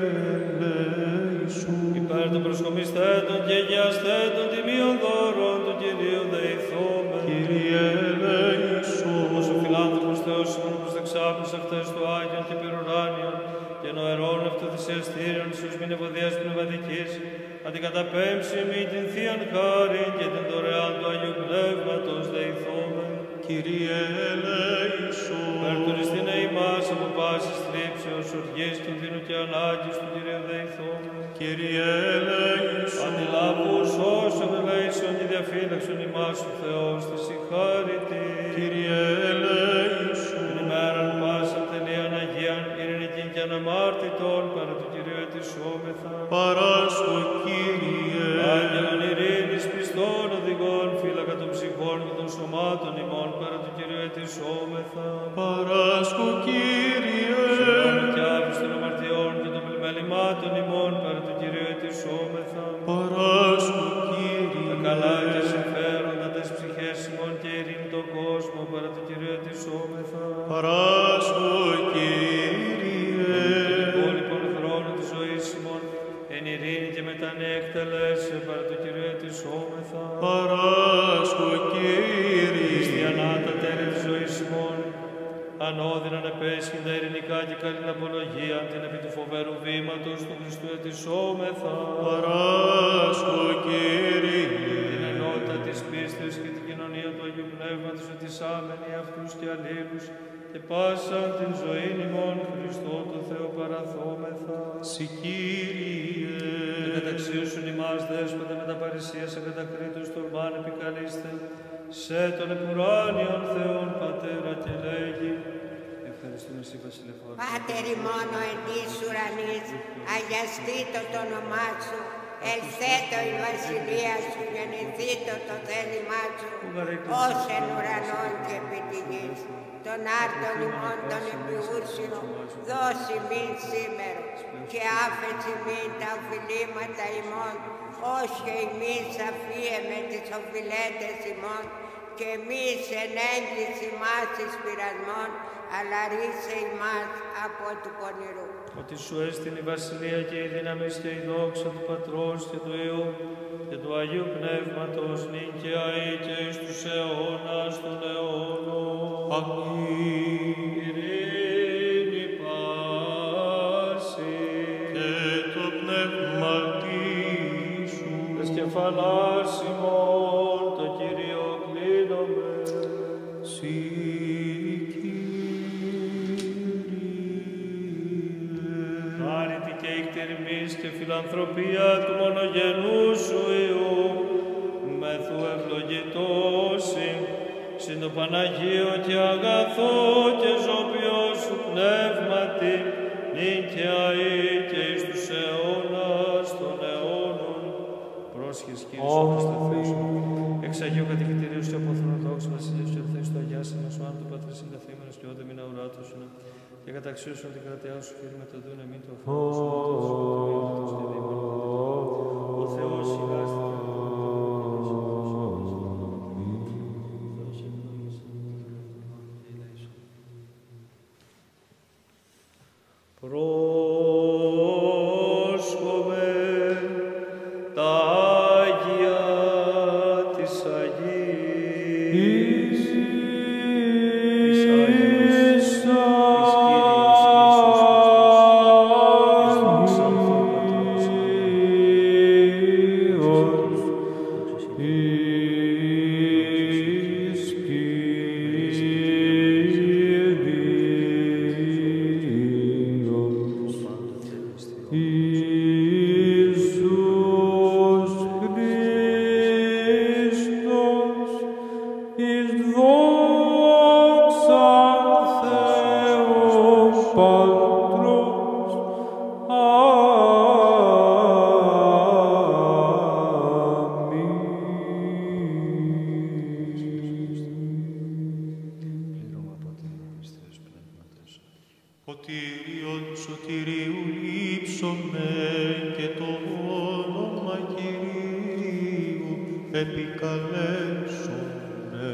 ελέησον. Υπέρ των προσκομιστέντων και αγιαστέντων τιμίων δώρων του Κυρίου δεηθόμεν. Κύριε ελέησον. Όπως ο φιλάνθρωπος Θεός ημών προς δεξάπλους αυτές του Άγιον και Πυρουράνιον και νοερών αυτοθυσιαστήριων Ιησούς μην ευωδίας πνευματικής, αντικαταπέμψει μη την Θείαν χάριν και την δωρεάν του Αγίου Πνεύματος δεηθόμεν. Κύριε ελέησον. Περτουριστήνε ημάς από πάσης θλίψεως, οργής, κινδύνου και ανάγκης του Κυρίου δεηθόμεν. Κύριε ελέησον. Αντιλάβους όσων ελέησον και διαφύλαξον ημάς ο Θεός της συγχάρητη. Κύριε ελέησον. Την ημέραν πάσαν τελείαν Αγίαν, ειρηνικήν και αναμάρτητον, παρά του Κυρίου ετισόμεθα. Παράσχω, Κύριε. Άγγελον ειρήνης, πιστών οδηγών, φύλακα των ψυχών και των σωμάτων ημών, παρά του Κυρίου ετισόμεθα. Παράσχω, Κύριε. Συγγνώμη και άφηση των αμαρτιών και των πλημελημάτων ημών, παρά του Κυρίου ετισόμεθα. Παράσχω, Κύριε. Τα καλά και συμφέροντα τις ψυχές ημών και ειρήνη τον κόσμο, παρά του Κυρίου ετισόμεθα. Παράσχω, Κύριε. Τον υπόλοιπον χρόνο της ζωής ημών, εν ειρήνη και μετανέα εκτελέσε, παρά του Κυρίου ετισόμεθα. Παράσχω, Κύριε. Χριστιανά τα τέλη της ζωής ημών, ανώδυναν επέσχυν τα ειρηνικά και καλήν απολογία, την επί του φοβερού βήματος του Χριστού ετισόμεθα. Παράσχω, Κύριε. Την ενότητα της πίστεως και την κοινωνία του Αγίου Πνεύματος ετισάμενοι αυτούς και αλλήλους και πάσαν την ζωήν ημών Χριστό το Θεό παραθόμεθα. Συ, Κύριε. Και καταξίωσον ημάς δέσποτε με τα παρησία σε κατακρίτους τορμάν επικαλείστε, σε τον επουράνιον Θεόν Πατέρα και λέγει. Ευχαριστούμε εσύ Βασιλεφόρο. Πάτερ ημών εν της ουρανής, αγιαστήτω το όνομά Σου, ελθέτω η βασιλεία Σου, γεννηθήτω το θέλημά Σου, ως εν ουρανών και επί τη γης. Τον άρτον ημών των επιούσιων, δώσει μην σήμερα, και άφεση μην τα οφειλήματα ημών, ως και εμείς αφίεμε τις οφειλέτες ημών, και εμείς εν έγκληση μας εις πειρασμών, αλλά ρίσε ημάς από του πονηρού. Ότι Σου έστειν η βασιλεία και η δύναμη και η δόξα του Πατρός και του Υιού και του Αγίου Πνεύματος, νίκαια ή και εις τους αιώνας των αιώνων. Αμήν. Ειρήνη πάση Και το πνεύμα Σου. τες κεφαλάς ημών το Κύριο κλείνομαι. Συ, Χάρητη και ηκτηριμής και φιλανθρωπία του μονογενού Σου Υιού, μεθού ευλογητώσει, συν το Παναγίο και αγαθό και ζώπιο Σου πνεύματι, νίκαια ή και εις τους αιώνας των αιώνων. Πρόσχες Κύριε Σου Χριστέ Θεέ Σου, εξ Αγίου Κατοικητηρίου Σου από Orthodox Βασιλείου και Θεού του Αγιάσιμα Σου, αν του Πατρί συνταθήμενος και όντε μην αουράτος Σου, και καταξίωσον την κρατειά Σου χείρι με το δουν εμείς το αφρόντος Σου, και δήμον. Ο Θεός σιγάστη. Πρόσχομαι τα Άγια της Αγίας, της Άγιας, της Κύριος Ιησούς Χριστός, της δόξα του Πατρός και το όνομα Κυρίου επικαλέσομε.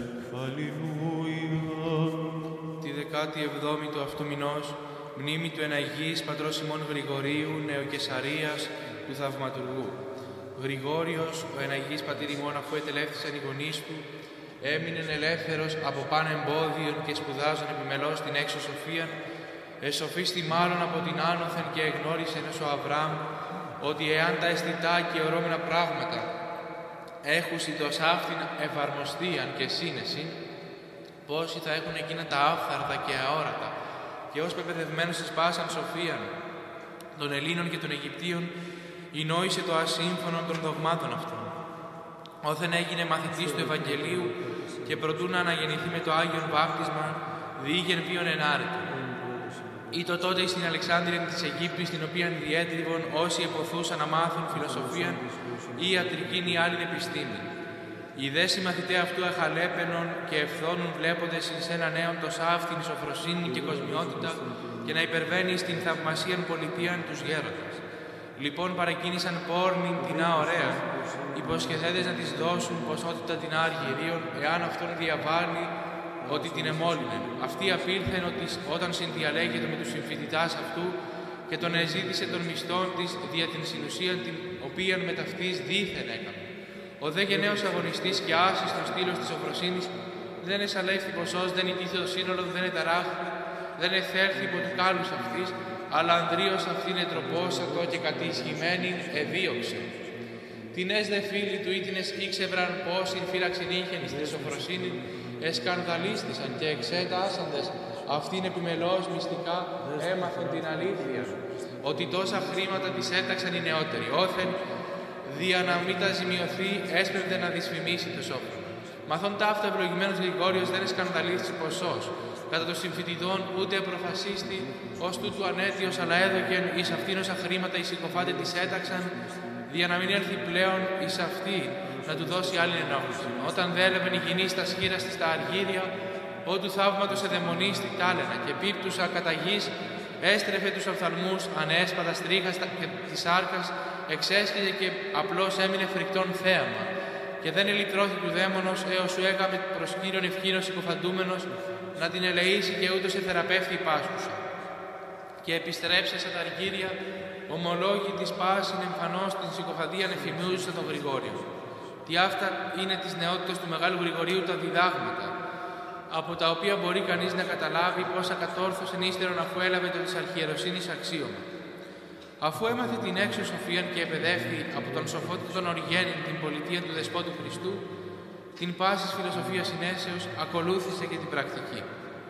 Αλληλούια. Τη δεκάτη εβδόμη του αυτού μηνός, μνήμη του εναγής πατρός ημών Γρηγορίου, Νεοκαισαρίας, του Θαυματουργού. Γρηγόριος, ο εναγής πατήρ ημών, αφού ετελεύθησαν οι γονείς του, έμεινε ελεύθερος από πάνε εμπόδιον και σπουδάζον επιμελώς την έξω σοφίαν, εσοφίστη μάλλον από την άνωθεν και εγνώρισε ως ο Αβραάμ, ότι εάν τα αισθητά και ορόμενα πράγματα έχουσι το αυτήν εφαρμοστείαν και σύνεση, πόσοι θα έχουν εκείνα τα άφθαρτα και αόρατα, και ως πεπαιδευμένος εις πάσαν σοφίαν των Ελλήνων και των Αιγυπτίων, εινόησε το ασύμφωνο των δογμάτων αυτών. Όθεν έγινε μαθητής του Ευαγγελίου και προτού να αναγεννηθεί με το Άγιον Βάπτισμα, διήγεν βίον ενάρετον. Ήτο τότε στην Αλεξάνδρεια της Αιγύπτου, στην οποία διέτριβον όσοι εποθούσαν να μάθουν φιλοσοφίαν ή ιατρικήν ή άλλην επιστήμη. Οι δε συμμαθητέ αυτού εχαλέπαινον και ευθώνουν βλέποντες εις ένα νέον το σάφτην ισοφροσύνη και κοσμιότητα και να υπερβαίνει στην θαυμασίαν πολιτείαν τους γέροντας. Λοιπόν παρεκκίνησαν πόρνην την ωραία, υποσχεθέντες να της δώσουν ποσότητα την αργυρίων, εάν αυτόν διαβάλλει ότι την εμόλυνεν. Αυτή απήλθεν ότι όταν συνδιαλέγεται με τους συμφοιτητάς αυτού και τον εζήτησε των μισθών της δια την συνουσία την οποίαν με ταυτής δήθεν έκαμε. Ο δε γενναίος αγωνιστής και άσης των στήλος της οφροσύνης δεν εσαλεύθη ποσός, δεν ητήθε το σύνολο, δεν εταράχθη, δεν εθέλθη υπό του κάλους αυτής, αλλά ανδρίως αυτήν ετροπόσατο και κατησχημένην εδίωξε. Τινές δε φίλοι του ήτινες ήξευραν πόσην φύλαξην είχεν εις τη σοφροσύνη, εσκανδαλίστησαν και εξέτασαντες αυτήν επιμελώς μυστικά έμαθαν την αλήθεια, ότι τόσα χρήματα της έταξαν οι νεότεροι. Όθεν, δια να μην τα ζημιωθεί, έσπευδε να δυσφημίσει το σόφρονο. Μαθών ταύτα ευλογημένος Γρηγόριος δεν εσκανδαλίστησε ποσός, κατά των συμφοιτητών ούτε προφασίστη, ως τούτου ανέτειος, αλλά έδωκεν εις αυτήν όσα χρήματα οι συκοφάτε της έταξαν, δια να μην έρθει πλέον εις αυτή να του δώσει άλλη ενόχληση. Όταν δε έλαβεν η γυνή στα σχήρα της τα αργύρια, ό του θαύματος εδαιμονίστη τάλαινα και πίπτουσα κατά γης, έστρεφε τους οφθαλμούς, ανέσπατα στρίχα και της άρκας, εξέσχιζε και απλώς έμεινε φρικτόν θέαμα. Και δεν ελυτρώθη του δαίμονος, έως σου έκαμε προς Κύριον ευχήνος συκοφαντούμενος, να την ελεήσει και ούτως εθεραπεύθη πάσχουσα. Και επιστρέψασα τα αργύρια, ομολόγοι της πάσην εμφανώς την συκοφαντίαν εφημιούζουσα τον Γρηγόριο. Τι αυτά είναι της νεότητας του Μεγάλου Γρηγορίου τα διδάγματα, από τα οποία μπορεί κανείς να καταλάβει πόσα κατόρθωσεν ύστερον αφού έλαβε το της αρχιεροσύνης αξίωμα. Αφού έμαθε την έξω σοφίαν και επεδεύθη από τον σοφότη τον Οριgen την πολιτεία του Δεσπότου Χριστού, την πάσης φιλοσοφίας συνέσεως ακολούθησε και την πρακτική.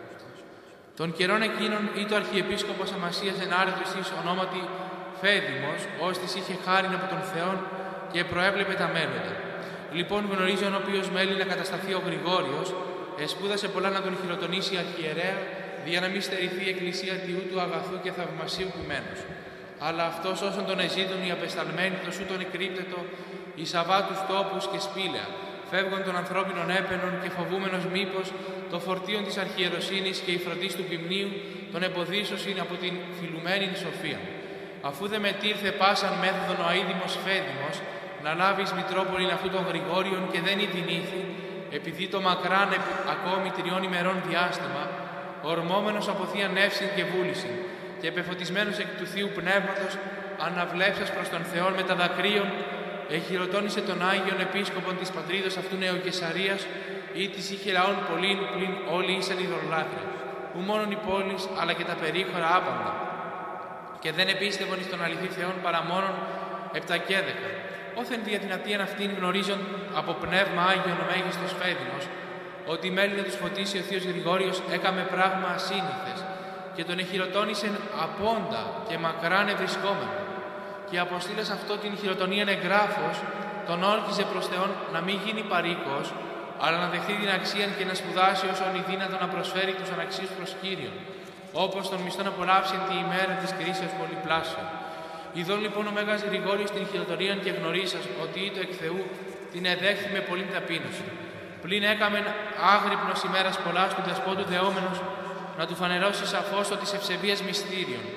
Των καιρών εκείνων ή το αρχιεπίσκοπος Αμασίας ενάρετος εις ονόματι Φέδημος, ως της είχε χάριν από τον Θεόν και προέβλεπε τα μέλλοντα. Λοιπόν γνωρίζει ο οποίος μέλη να κατασταθεί ο Γρηγόριος, εσπούδασε πολλά να τον χειροτονήσει αρχιερέα, δια να μην στερηθεί η εκκλησία τιού του αγαθού και θαυμασίου ποιμένος. Αλλά αυτός όσον τον εζήτουν οι απεσταλμένοι, το σου τον εκρύπτετο, οι σαββάτους τόπους και σπήλαια, φεύγον των ανθρώπινων έπαινων και φοβούμενος μήπως το φορτίον της αρχιεροσύνης και η φροντίς του ποιμνίου τον εμποδίσωσιν από την φιλουμένη σοφία. Αφού δε μετήρθε πάσαν μέθοδον ο αίδημος Φέδημος, να λάβεις μητρόπολην αυτού των Γρηγόριων και δεν ειδηνήθη, επειδή το μακράν ακόμη τριών ημερών διάστημα, ορμόμενος από θεία νεύσιν και βούλησιν, και επεφωτισμένος εκ του Θείου Πνεύματος, αναβλέψας προς τον Θεόν με τα δακρύων, εχειροτώνησε τον Άγιον Επίσκοπον της πατρίδος αυτού Νεοκαισαρίας, ή της είχε λαών πολλήν πλην όλοι ήσαν ειδωλολάτροι, ου μόνον οι πόλεις, αλλά και τα περίχωρα άπαντα. Και δεν επίστευον εις τον αληθή Θεόν παρά μόνον επτακέδεκα. Όθεν δια την ατίαν αυτήν γνωρίζον από πνεύμα Άγιον ο Μέγιστος Φέδημος, ότι μέλη να τους φωτίσει ο Θείος Γρηγόριος έκαμε πράγμα ασύνηθες, και τον εχειροτώνησεν απόντα και μακράν ευρισκόμενο. Και αποστήλας αυτό την χειροτονίαν εγγράφος, τον όρκιζε προς Θεόν να μην γίνει παροίκος, αλλά να δεχτεί την αξία και να σπουδάσει όσον η δύνατο να προσφέρει τους αναξίους προς Κύριον, όπως τον μισθόν απολαύσιν τη ημέρα της κρίσεως πολυπλάσεων. Ιδών λοιπόν ο Μέγας Γρηγόριος την χειροτονίαν και γνωρίσας ότι ήτο εκ Θεού την εδέχθη με πολλήν ταπείνωση. Πλην έκαμεν άγρυπνος ημέρας πολλάς του Δεσπότου δεόμενος, να του φανερώσει σαφώς ότι σε ευσεβίας μυστήριον,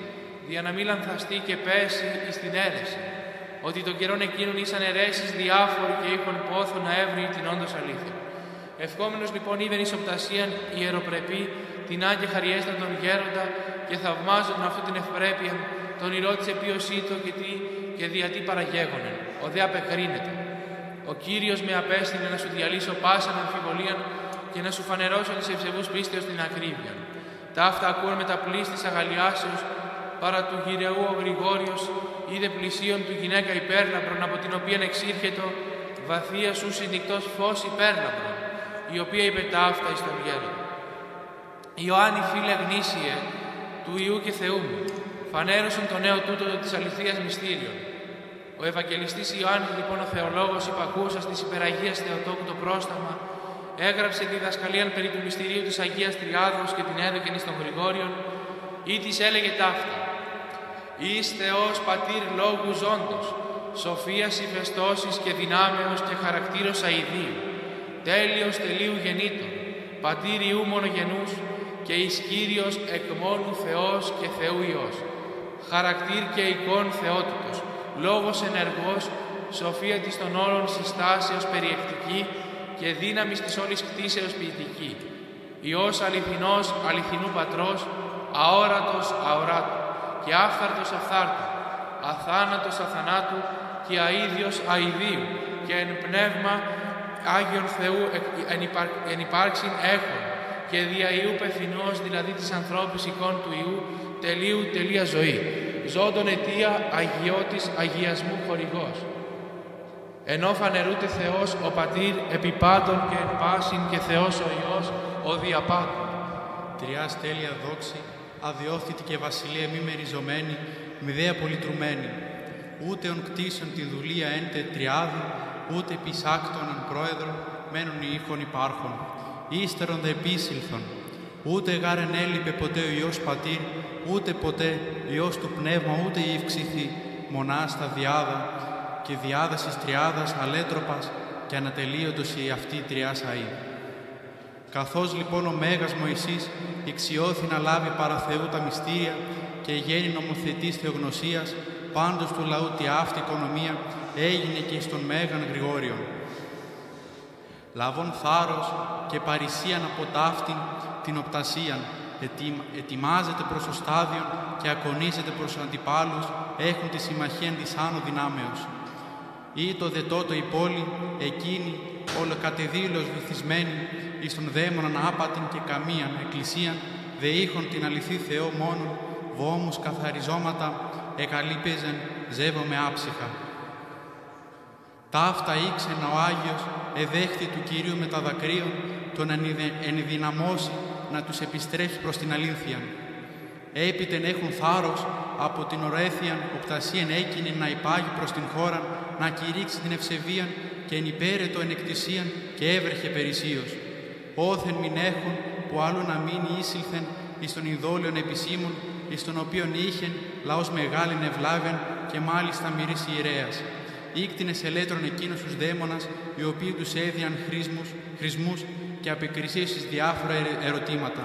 δια να μη λανθαστεί και πέσει εις την αίρεση, ότι των καιρών εκείνων ήσαν αιρέσεις διάφοροι και είχον πόθο να έβρει την όντως αλήθεια. Ευχόμενος λοιπόν είδεν εις οπτασίαν ιεροπρεπή την άγκε χαριέστα τον γέροντα και θαυμάζον αυτού την ευπρέπεια, τον ηρώτησε ποιος ήτο και τι και δια τι παραγέγονεν. Ο δε απεκρίνεται. Ο Κύριος με απέστειλε να σου διαλύσω πάσαν αμφιβολίαν και να σου φανερώσω της ευσεβούς πίστεως την ακρίβεια. Ταύτα ακούω με τα πλής της αγαλιάσεως, παρά του γυρεού ο Γρηγόριος, είδε πλησίον του γυναίκα υπέρλαμπρον, από την οποία εξήρχετο βαθία σου συνδεικτός φως υπέρλαμπρον, η οποία είπε ταύτα εις τον γέροντα. Ιωάννη φίλε γνήσιε, του Ιού και Θεού μου, φανέρωσον το νέο τούτο της αληθείας μυστήριον. Ο Ευαγγελιστής Ιωάννης λοιπόν ο θεολόγος, υπακούσας της υπεραγίας Θεοτόκου το πρόσταγμα, έγραψε διδασκαλίαν περί του μυστηρίου της Αγίας Τριάδος και την έδωκεν εις των Γρηγόριων, ή της έλεγε ταύτα. Εις Θεός πατήρ λόγου ζώντος, σοφίας υφεστώσης και δυνάμεως και χαρακτήρος αηδίου, τέλειος τελείου γεννήτων, πατήρ Ιού μονογενούς και εις Κύριος εκ μόνου Θεός και Θεού Υιός, χαρακτήρ και εικόν Θεότητος, λόγος ενεργός, σοφία της των όλων συστάσεως περιεκτική και δύναμης της όλης κτήσεως ποιητική, Υιός αληθινός αληθινού πατρός, αόρατος αοράτου και άφθαρτος αφθάρτου, αθάνατος αθανάτου και αίδιος αηδίου και εν πνεύμα Άγιον Θεού εν, υπαρ, εν υπάρξην έχων και δια Υιού πεφινός, δηλαδή της ανθρώπης εικόν του Υιού, τελείου τελεία ζωή, ζώντων αιτία αγιώτης αγιασμού χορηγός. Ενώ φανερούται Θεός ο Πατήρ επί πάντων και εν πάσιν και Θεός ο Υιός ο διαπάντων. Τριάς τέλεια δόξη, αδιώθητη και βασιλεία μη μεριζωμένη, μηδέα πολυτρουμένη. Ούτε ον κτίσεων τη δουλεία εν τε τριάδη, ούτε πισάκτων εν πρόεδρο, μένουν οι ήχων υπάρχων. Ύστερον δε επίσυλθον. Ούτε γάρεν έλειπε ποτέ ο Υιός Πατήρ, ούτε ποτέ Υιός του Πνεύμα, ούτε η ευξηθή, μονά στα διάδα, και διάδας εις τριάδας αλέτροπας και ανατελείωτος η αυτή τριάς αή. Καθώς λοιπόν ο Μέγας Μωυσής ηξιώθη να λάβει παρά Θεού τα μυστήρια και γέννη νομοθετής θεογνωσίας, πάντως του λαού τη αυτή οικονομία έγινε και εις τον Μέγαν Γρηγόριον. Λαβών θάρρος και παρησίαν από ταύτην την οπτασίαν, ετοιμάζεται προς το στάδιο και ακονίζεται προς τους αντιπάλους, έχουν τη συμμαχία της άνω δυνάμεως. Ή το δε τότο η πόλη, εκείνη, ολοκατεδήλως βυθισμένη, εις τον δαίμοναν άπατην και καμίαν εκκλησίαν, δε είχον την αληθή Θεό μόνον, βόμους καθαριζώματα, εκαλύπεζεν, ζεύομαι άψυχα. Ταύτα ήξεν ο Άγιος, εδέχθη του Κυρίου με τα δακρύων, τον ενδυναμώσει να τους επιστρέψει προς την αλήθεια. Έπειτεν έχουν θάρρος από την ορέθιαν οπτασίαν έκεινη να υπάγει προς την χώρα, να κηρύξει την ευσεβίαν και εν υπέρετο εν εκτισίαν και έβρεχε περισσίως. Όθεν μην έχουν που άλλου να μείνει ήσυλθεν εις των ειδόλιων επισήμων, εις των οποίων είχεν λαός μεγάλην ευλάβεν και μάλιστα μυρής ιερέας. Ήκτινες ελέτρων εκείνους τους δαίμονας, οι οποίοι τους έδιαν χρησμούς, χρησμούς και απεκρισίες εις διάφορα ερωτήματα.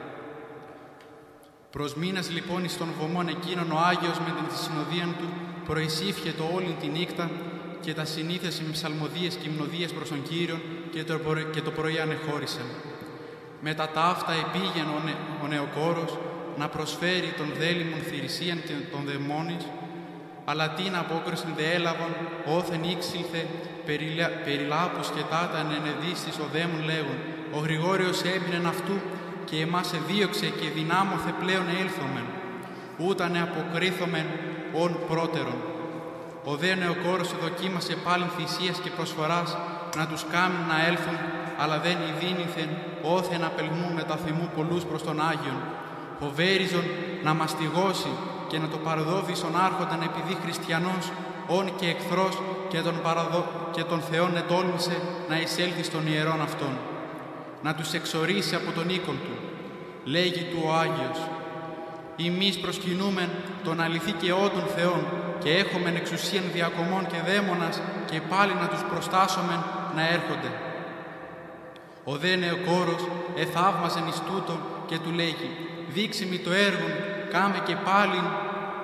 Προς μήνας λοιπόν εις των βωμών εκείνων ο Άγιος με την συνοδίαν του προεισήφιετο όλη τη νύχτα και τα συνήθες με ψαλμοδίες και υμνοδίες προς τον Κύριον και το, προ... και το πρωί ανεχώρησεν. Μετά ταύτα επήγεν ο, νε... ο νεοκόρος να προσφέρει τον δέλημον θηρησίαν των δαιμόνης, αλλά την απόκρισιν δε έλαβον, όθεν ήξυλθε περιλα... περιλάπους και τάτα ενεδίστης ο δαίμον λέγον, ο Γρηγόριος έμπινεν αυτού και εμάς εδίωξε και δυνάμωθε πλέον έλθομεν, ούτανε αποκρίθομεν ον πρώτερον. Ο δε νεοκόρος δοκίμασε πάλιν θυσίας και προσφοράς να τους κάμει να έλθουν, αλλά δεν ειδίνηθεν όθεν απελμού με τα θυμού πολλούς προς τον Άγιον. Φοβέριζον να μαστιγώσει και να το παραδόθει στον άρχονταν επειδή χριστιανός, όν και εχθρός και τον, παραδο... και τον Θεόν ετόλμησε να εισέλθει στον ιερόν αυτόν, να τους εξορίσει από τον οίκον του. Λέγει του ο Άγιος, «Εμείς προσκυνούμεν τον αληθή και ότον Θεόν και έχομεν εξουσίαν διακομών και δαίμονας και πάλι να τους προστάσομεν να έρχονται». Ο δε νεοκόρος εθαύμαζεν εις τούτο και του λέγει, «Δείξε μη το έργον, κάμε και πάλιν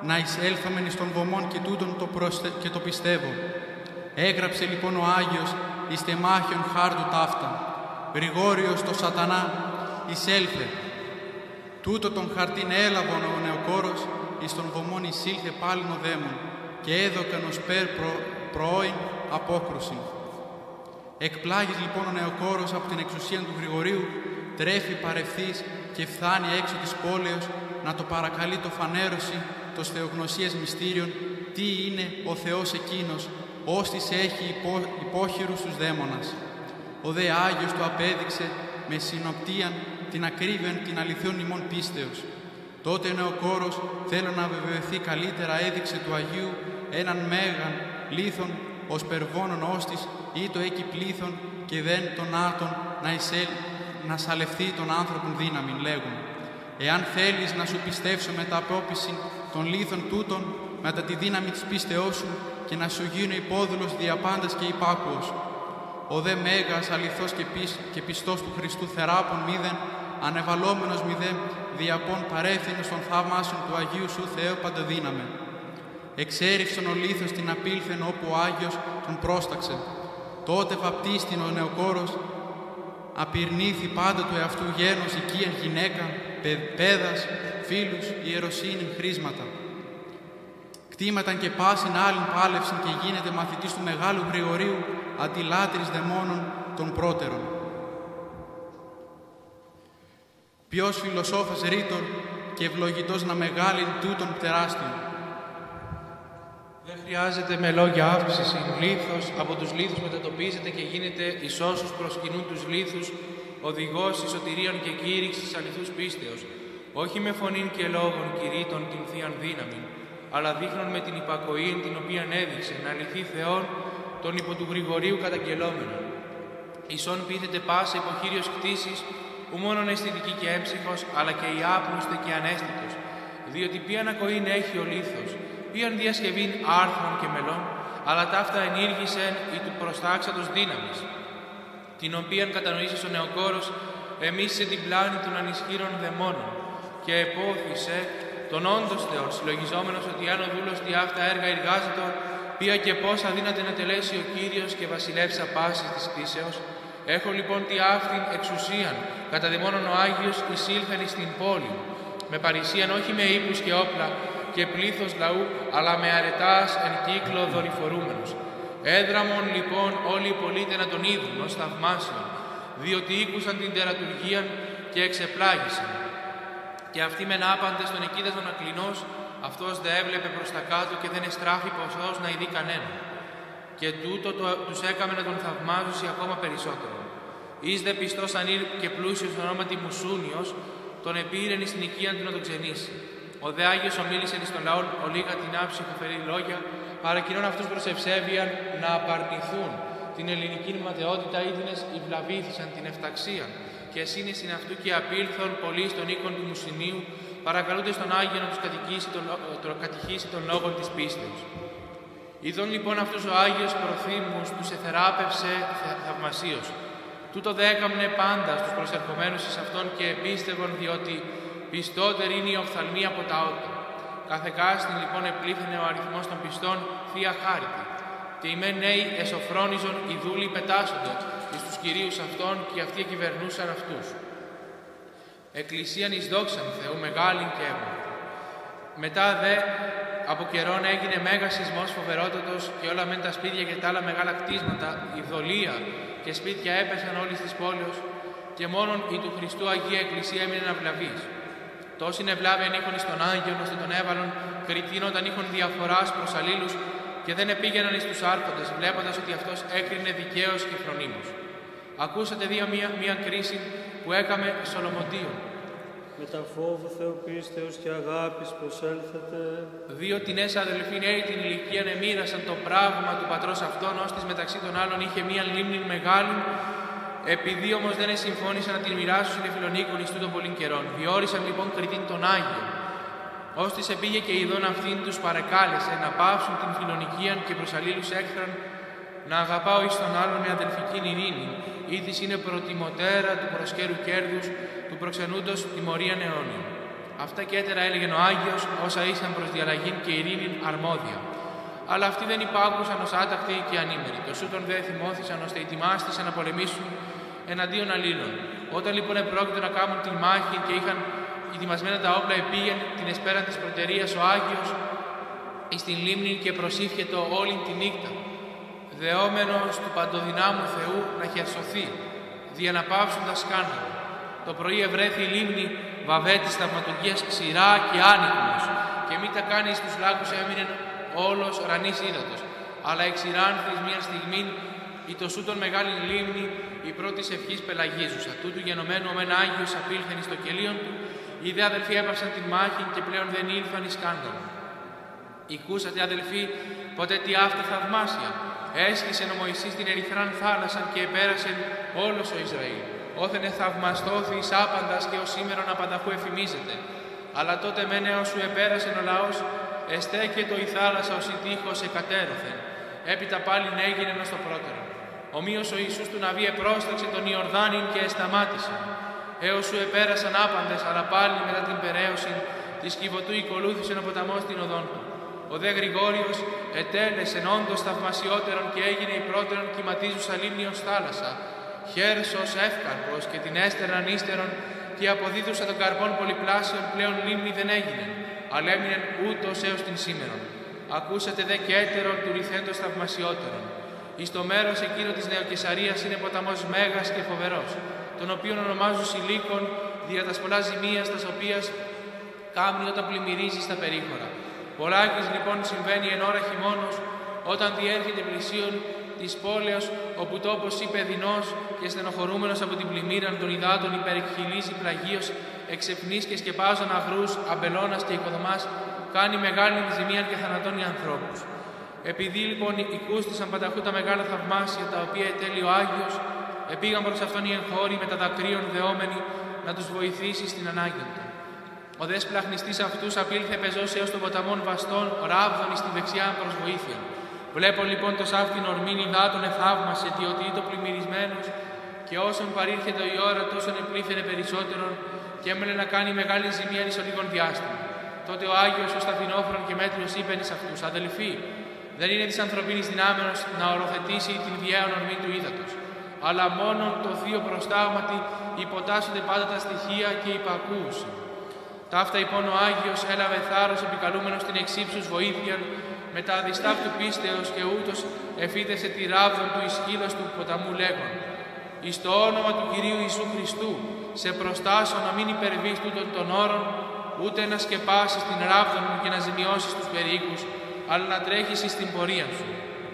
να εισέλθαμεν εις των βωμών και τούτον το, προστε... και το πιστεύω. Έγραψε λοιπόν ο Άγιος εις τεμάχιον χάρτου ταύτα. Γρηγόριος το σατανά εισέλθε. Τούτο τον χαρτίν έλαβον ο νεοκόρος, εις των βωμών εισήλθε πάλιν ο δαίμον, και έδωκαν ως πέρ προ... προώην απόκρουση. Εκπλάγης λοιπόν ο νεοκόρος από την εξουσία του Γρηγορίου, τρέφει παρευθύς και φθάνει έξω της πόλεως να το παρακαλεί το φανέρωση τος θεογνωσίας μυστήριων, τι είναι ο Θεός εκείνος, ώστις έχει υπό... υπόχειρους τους δαίμονας. Ο δε Άγιος του απέδειξε με συνοπτίαν την ακρίβειαν την αληθιών ημών πίστεως. Τότε ο νεοκόρος, θέλω να βεβαιωθεί καλύτερα, έδειξε του Αγίου έναν μέγαν λίθον ως περβόνον όστις ή το έκει πλήθον και δεν τον άτον να, εισέλ, να σαλευθεί τον άνθρωπον δύναμην, λέγουν. Εάν θέλεις να σου πιστεύσω μετά απόπιση των λίθων τούτων, μετά τη δύναμη της πίστεώς σου και να σου γίνω υπόδουλος διαπάντας και υπάκουος. Ο δε μέγας αληθώς και, πισ, και πιστός του Χριστού θεράπων μηδεν, ανεβαλόμενος μηδεν, διαπών παρεύθυνος των θαυμάσεων του Αγίου σου Θεό παντοδύναμε. Εξέριψον ο λίθος την απήλθεν όπου ο Άγιος τον πρόσταξε. Τότε βαπτίστην ο νεοκόρος, απειρνήθη πάντα του εαυτού γένος, οικίαν γυναίκα, πέδας, φίλους, ιεροσύνην, χρήσματα. Κτήματαν και πάσιν άλλην πάλευσιν και γίνεται μαθητής του Μεγάλου Γρηγορίου, αντιλάτρης δαιμόνων των πρώτερων. Ποιος φιλοσόφας ρήτορ και ευλογητός να μεγάλην τούτον τεράστιον. Δεν χρειάζεται με λόγια αύξηση. Λίθος από τους λίθους μετατοπίζεται και γίνεται εις όσους προσκυνούν τους λίθους, οδηγός εις σωτηρίων και κήρυξης αληθούς πίστεως. Όχι με φωνήν και λόγων κηρύττων την θείαν δύναμη, αλλά δείχνον με την υπακοή την οποία έδειξε να αληθεί Θεόν τον υπό του Γρηγορίου καταγγελόμενον. Ισόν πείθεται πάσα υποχείριος κτήσης, ου μόνον αισθητική και έμψυχος, αλλά και η άπνουστε και ανέστητος, διότι ποιαν ακοήν έχει ο λίθος, ποιαν διασκευήν άρθρων και μελών, αλλά ταύτα ενήργησεν ή του προστάξατος δύναμης, την οποίαν κατανοήσεις ο νεοκόρος, εμείς την πλάνη των ανισχύρων δαιμόνων, και επόθησε τον όντως Θεόν, συλλογιζόμενος ότι αν ο δούλος τι αυτά έργα εργάζεται, ποια και πώς αδύναται να τελέσει ο Κύριος και βασιλεύσα πάσης της κτήσεως. Έχω λοιπόν τι αυτήν εξουσίαν, κατά δαιμόνων ο Άγιος εισήλθεν στην πόλη, με παρησίαν όχι με ύπους και όπλα και πλήθος λαού, αλλά με αρετάς εν κύκλο δορυφορούμενος. Έδραμον λοιπόν όλοι οι πολίτες να τον είδουν ως θαυμάσιον, διότι ήκουσαν την τερατουργία και εξεπλάγησαν. Και αυτοί μεν άπαντες τον εκείδαζον ακλινός, αυτός δε έβλεπε προς τα κάτω και δεν εστράφει ποσός να ειδεί κανένα. Και τούτο το, τους έκαμε να τον θαυμάζουσι ακόμα περισσότερο. Εις δε πιστός ανήρ και πλούσιος ονόματι Μουσούνιος, τον επήρεν εις την οικία του να τον ξενήσει. Ο δε Άγιος ομίλησε εις τον λαό ολίγα την άψυχο φερή λόγια, παρακινών αυτούς προς ευσέβειαν να απαρνηθούν την ελληνική ματαιότητα, είδινες υβλαβήθησαν την εφταξία, και εσύνησιν αυτού και απήλθον πολλοί στον οίκον του Μουσουνίου, παρακαλούνται στον Άγιο να τους κατοικήσει τον, το, κατηχήσει των λόγων της πίστεως. Είδον λοιπόν αυτούς ο Άγιος προθύμους τους εθεράπευσε θαυμασίως. Τούτο δε έκαμνε πάντα στους προσερχομένους εις αυτόν και επίστευον, διότι πιστότερη είναι η οφθαλμή από τα ότα. Κάθε κάστην λοιπόν επλήθαινε ο αριθμός των πιστών θεία χάριτη. Και οι μεν νέοι εσωφρόνιζον, οι δούλοι πετάσσοντο εις τους κυρίους αυτών και αυτοί κυβερνούσαν αυτούς. Εκκλησίαν εις δόξαν Θεού μεγάλην και έμον. Μετά δε από καιρόν έγινε μέγας σεισμός φοβερότατος και όλα μεν τα σπίτια και τα άλλα μεγάλα κτίσματα, η δολία και σπίτια έπεσαν όλης της πόλεως και μόνον η του Χριστού Αγία Εκκλησία έμεινε αυλαβής. Τόσην ευλάβιαν είχον εις τον Άγιον, ώστε τον έβαλον κριτήν όταν είχον διαφοράς προς αλλήλους και δεν επήγαιναν εις τους άρχοντες, βλέποντας ότι αυτός έκρινε δικαίως και φρονίμους. Ακούσατε δύο μία, μία κρίση που έκαμε Σολομοντίον. Με τα φόβου θεοπίστεως και αγάπης προσέλθετε. Δύο τινές αδελφοί νέοι την ηλικία εμοίρασαν το πράγμα του πατρός αυτών, ώστις μεταξύ των άλλων είχε μία λίμνη μεγάλη. Επειδή όμως δεν συμφώνησαν να την μοιράσουν οι φιλονίκων εις τούτων πολλήν καιρών, διόρισαν λοιπόν κριτήν τον Άγιο. Ώστις επήγε και ειδών αυτήν τους παρεκάλεσε να πάυσουν την φιλονικίαν και προς αλλήλους έκθραν να αγαπάω εις τον άλλον με αδελφική ειρήνη, ήθις είναι προτιμωτέρα του προσκέρου κέρδους, του προξενούντος τιμωρίαν αιώνιων. Αυτά και έτερα έλεγεν ο Άγιος, όσα ήσαν προς διαλλαγήν και ειρήνην αρμόδια. Αλλά αυτοί δεν υπάκουσαν ως άτακτοι και ανήμεροι. Το σούτον δε θυμώθησαν ώστε ετοιμάστησαν να πολεμήσουν εναντίον αλλήλων. Όταν λοιπόν επρόκειτο να κάνουν τη μάχη και είχαν ετοιμασμένα τα όπλα, επήγεν την εσπέραν της προτερίας ο Άγιος εις την λίμνη και προσήφιετο όλη τη νύχτα, δεόμενος του παντοδυνάμου Θεού να χερσωθεί, δια να πάυσουν τα σκάνδαλα. Το πρωί ευρέθη η λίμνη βαβέτης θαυματουργίας ξηρά και άνοιγμος, και μη τα κάνει στους λάκους έμεινε όλος ρανής ύδατος, αλλά εξηράνθης μια στιγμή η το σούτον μεγάλη λίμνη η πρώτης ευχής πελαγίζουσα. Τούτου γενομένου ο μεν Άγιος απήλθεν εις το κελίον του, οι δε αδελφοί έπαυσαν την μάχη και πλέον δεν ήλθαν εις σκάνδαλο. Οικούσατε αδελφοί ποτέ τι αυτά θαυμάσια. Έσχισε ο Μωυσής την ερυθράν θάλασσαν και επέρασε όλος ο Ισραήλ. Όθενε θαυμαστώθη εις άπαντας και ως σήμερον απανταχού εφημίζεται. Αλλά τότε μεν έως σου επέρασε ο λαός, εστέκετο η θάλασσα ως η τείχος εκατέρωθεν. Έπειτα πάλιν έγινε ως το πρώτερο. Ομοίως ο Ιησούς του Ναβί επρόσταξε τον Ιορδάνην και εσταμάτησε. Έως σου επέρασαν άπαντες, αλλά πάλι μετά την περαίωση της Κιβωτού οικολούθησε ο ποταμός την οδόν του. Ο δε Γρηγόριος ετέλεσεν όντως θαυμασιότερον και έγινε η πρώτερον κυματίζουσα λίμνη ως θάλασσα, χέρσος εύκαρπος και την έστεραν ύστερον και αποδίδουσα των καρπών πολυπλάσεων πλέον λίμνη δεν έγινε, αλλά έμεινε ούτως έως την σήμερον. Ακούσατε δε και έτερον του ρηθέντος θαυμασιότερον. Εις το μέρος εκείνο της Νεοκαισαρίας είναι ποταμός μέγας και φοβερός, τον οποίον ονομάζουν Σιλίκον δια τας πολλά ζημίας τας οποίας κάμνει όταν πλημμυρίζει στα περίχωρα. Πολλάκις λοιπόν συμβαίνει εν ώρα χειμώνος, όταν διέρχεται πλησίον της πόλεως, όπου τόπος είπε δεινός και στενοχωρούμενος από την πλημμύραν των υδάτων υπερεκχυλίζει πλαγίως, εξεπνείς και σκεπάζων αγρούς, αμπελώνας και οικοδομάς, κάνει μεγάλη ζημία και θανατώνει ανθρώπους. Επειδή λοιπόν οικούστησαν πανταχού τα μεγάλα θαυμάσια τα οποία ετέλει ο Άγιος, επήγαν προς αυτόν οι εγχώροι με τα δακρύων δεόμενοι να τους βοηθήσει στην ανάγκη του. Ο δες πλαχνιστής αυτούς απήλθε πεζός έως των ποταμών βαστών, ράβδων εις τη δεξιά προς βοήθεια. Βλέπω λοιπόν το σάφτην ορμήν υδάτων εθαύμασε, διότι είτο πλημμυρισμένος, και όσον παρήρχεται η ώρα, τόσον επλήθαινε περισσότερον, και έμελε να κάνει μεγάλη ζημία εις ολίγων διάστημα. Τότε ο Άγιος ως ταπεινόφρον και μέτριος είπεν εις αυτούς: Αδελφοί, δεν είναι της ανθρωπίνης δυνάμεως να οροθετήσει την διέον ορμή του ύδατος, αλλά μόνον το θείο προστάγματι υποτάσσονται πάντα τα στοιχεία και υπακούουσιν. Ταύτα λοιπόν ο Άγιος έλαβε θάρρος επικαλούμενος την εξύψους βοήθειαν με τα αδιστάκτου πίστεως και ούτως εφύτευσε τη ράβδον του ισχύλος του ποταμού λέγον: Εις το όνομα του Κυρίου Ιησού Χριστού σε προστάσω να μην υπερβείς τούτων των όρων, ούτε να σκεπάσεις την ράβδον μου και να ζημιώσεις τους περίοικους, αλλά να τρέχεις εις την πορεία σου.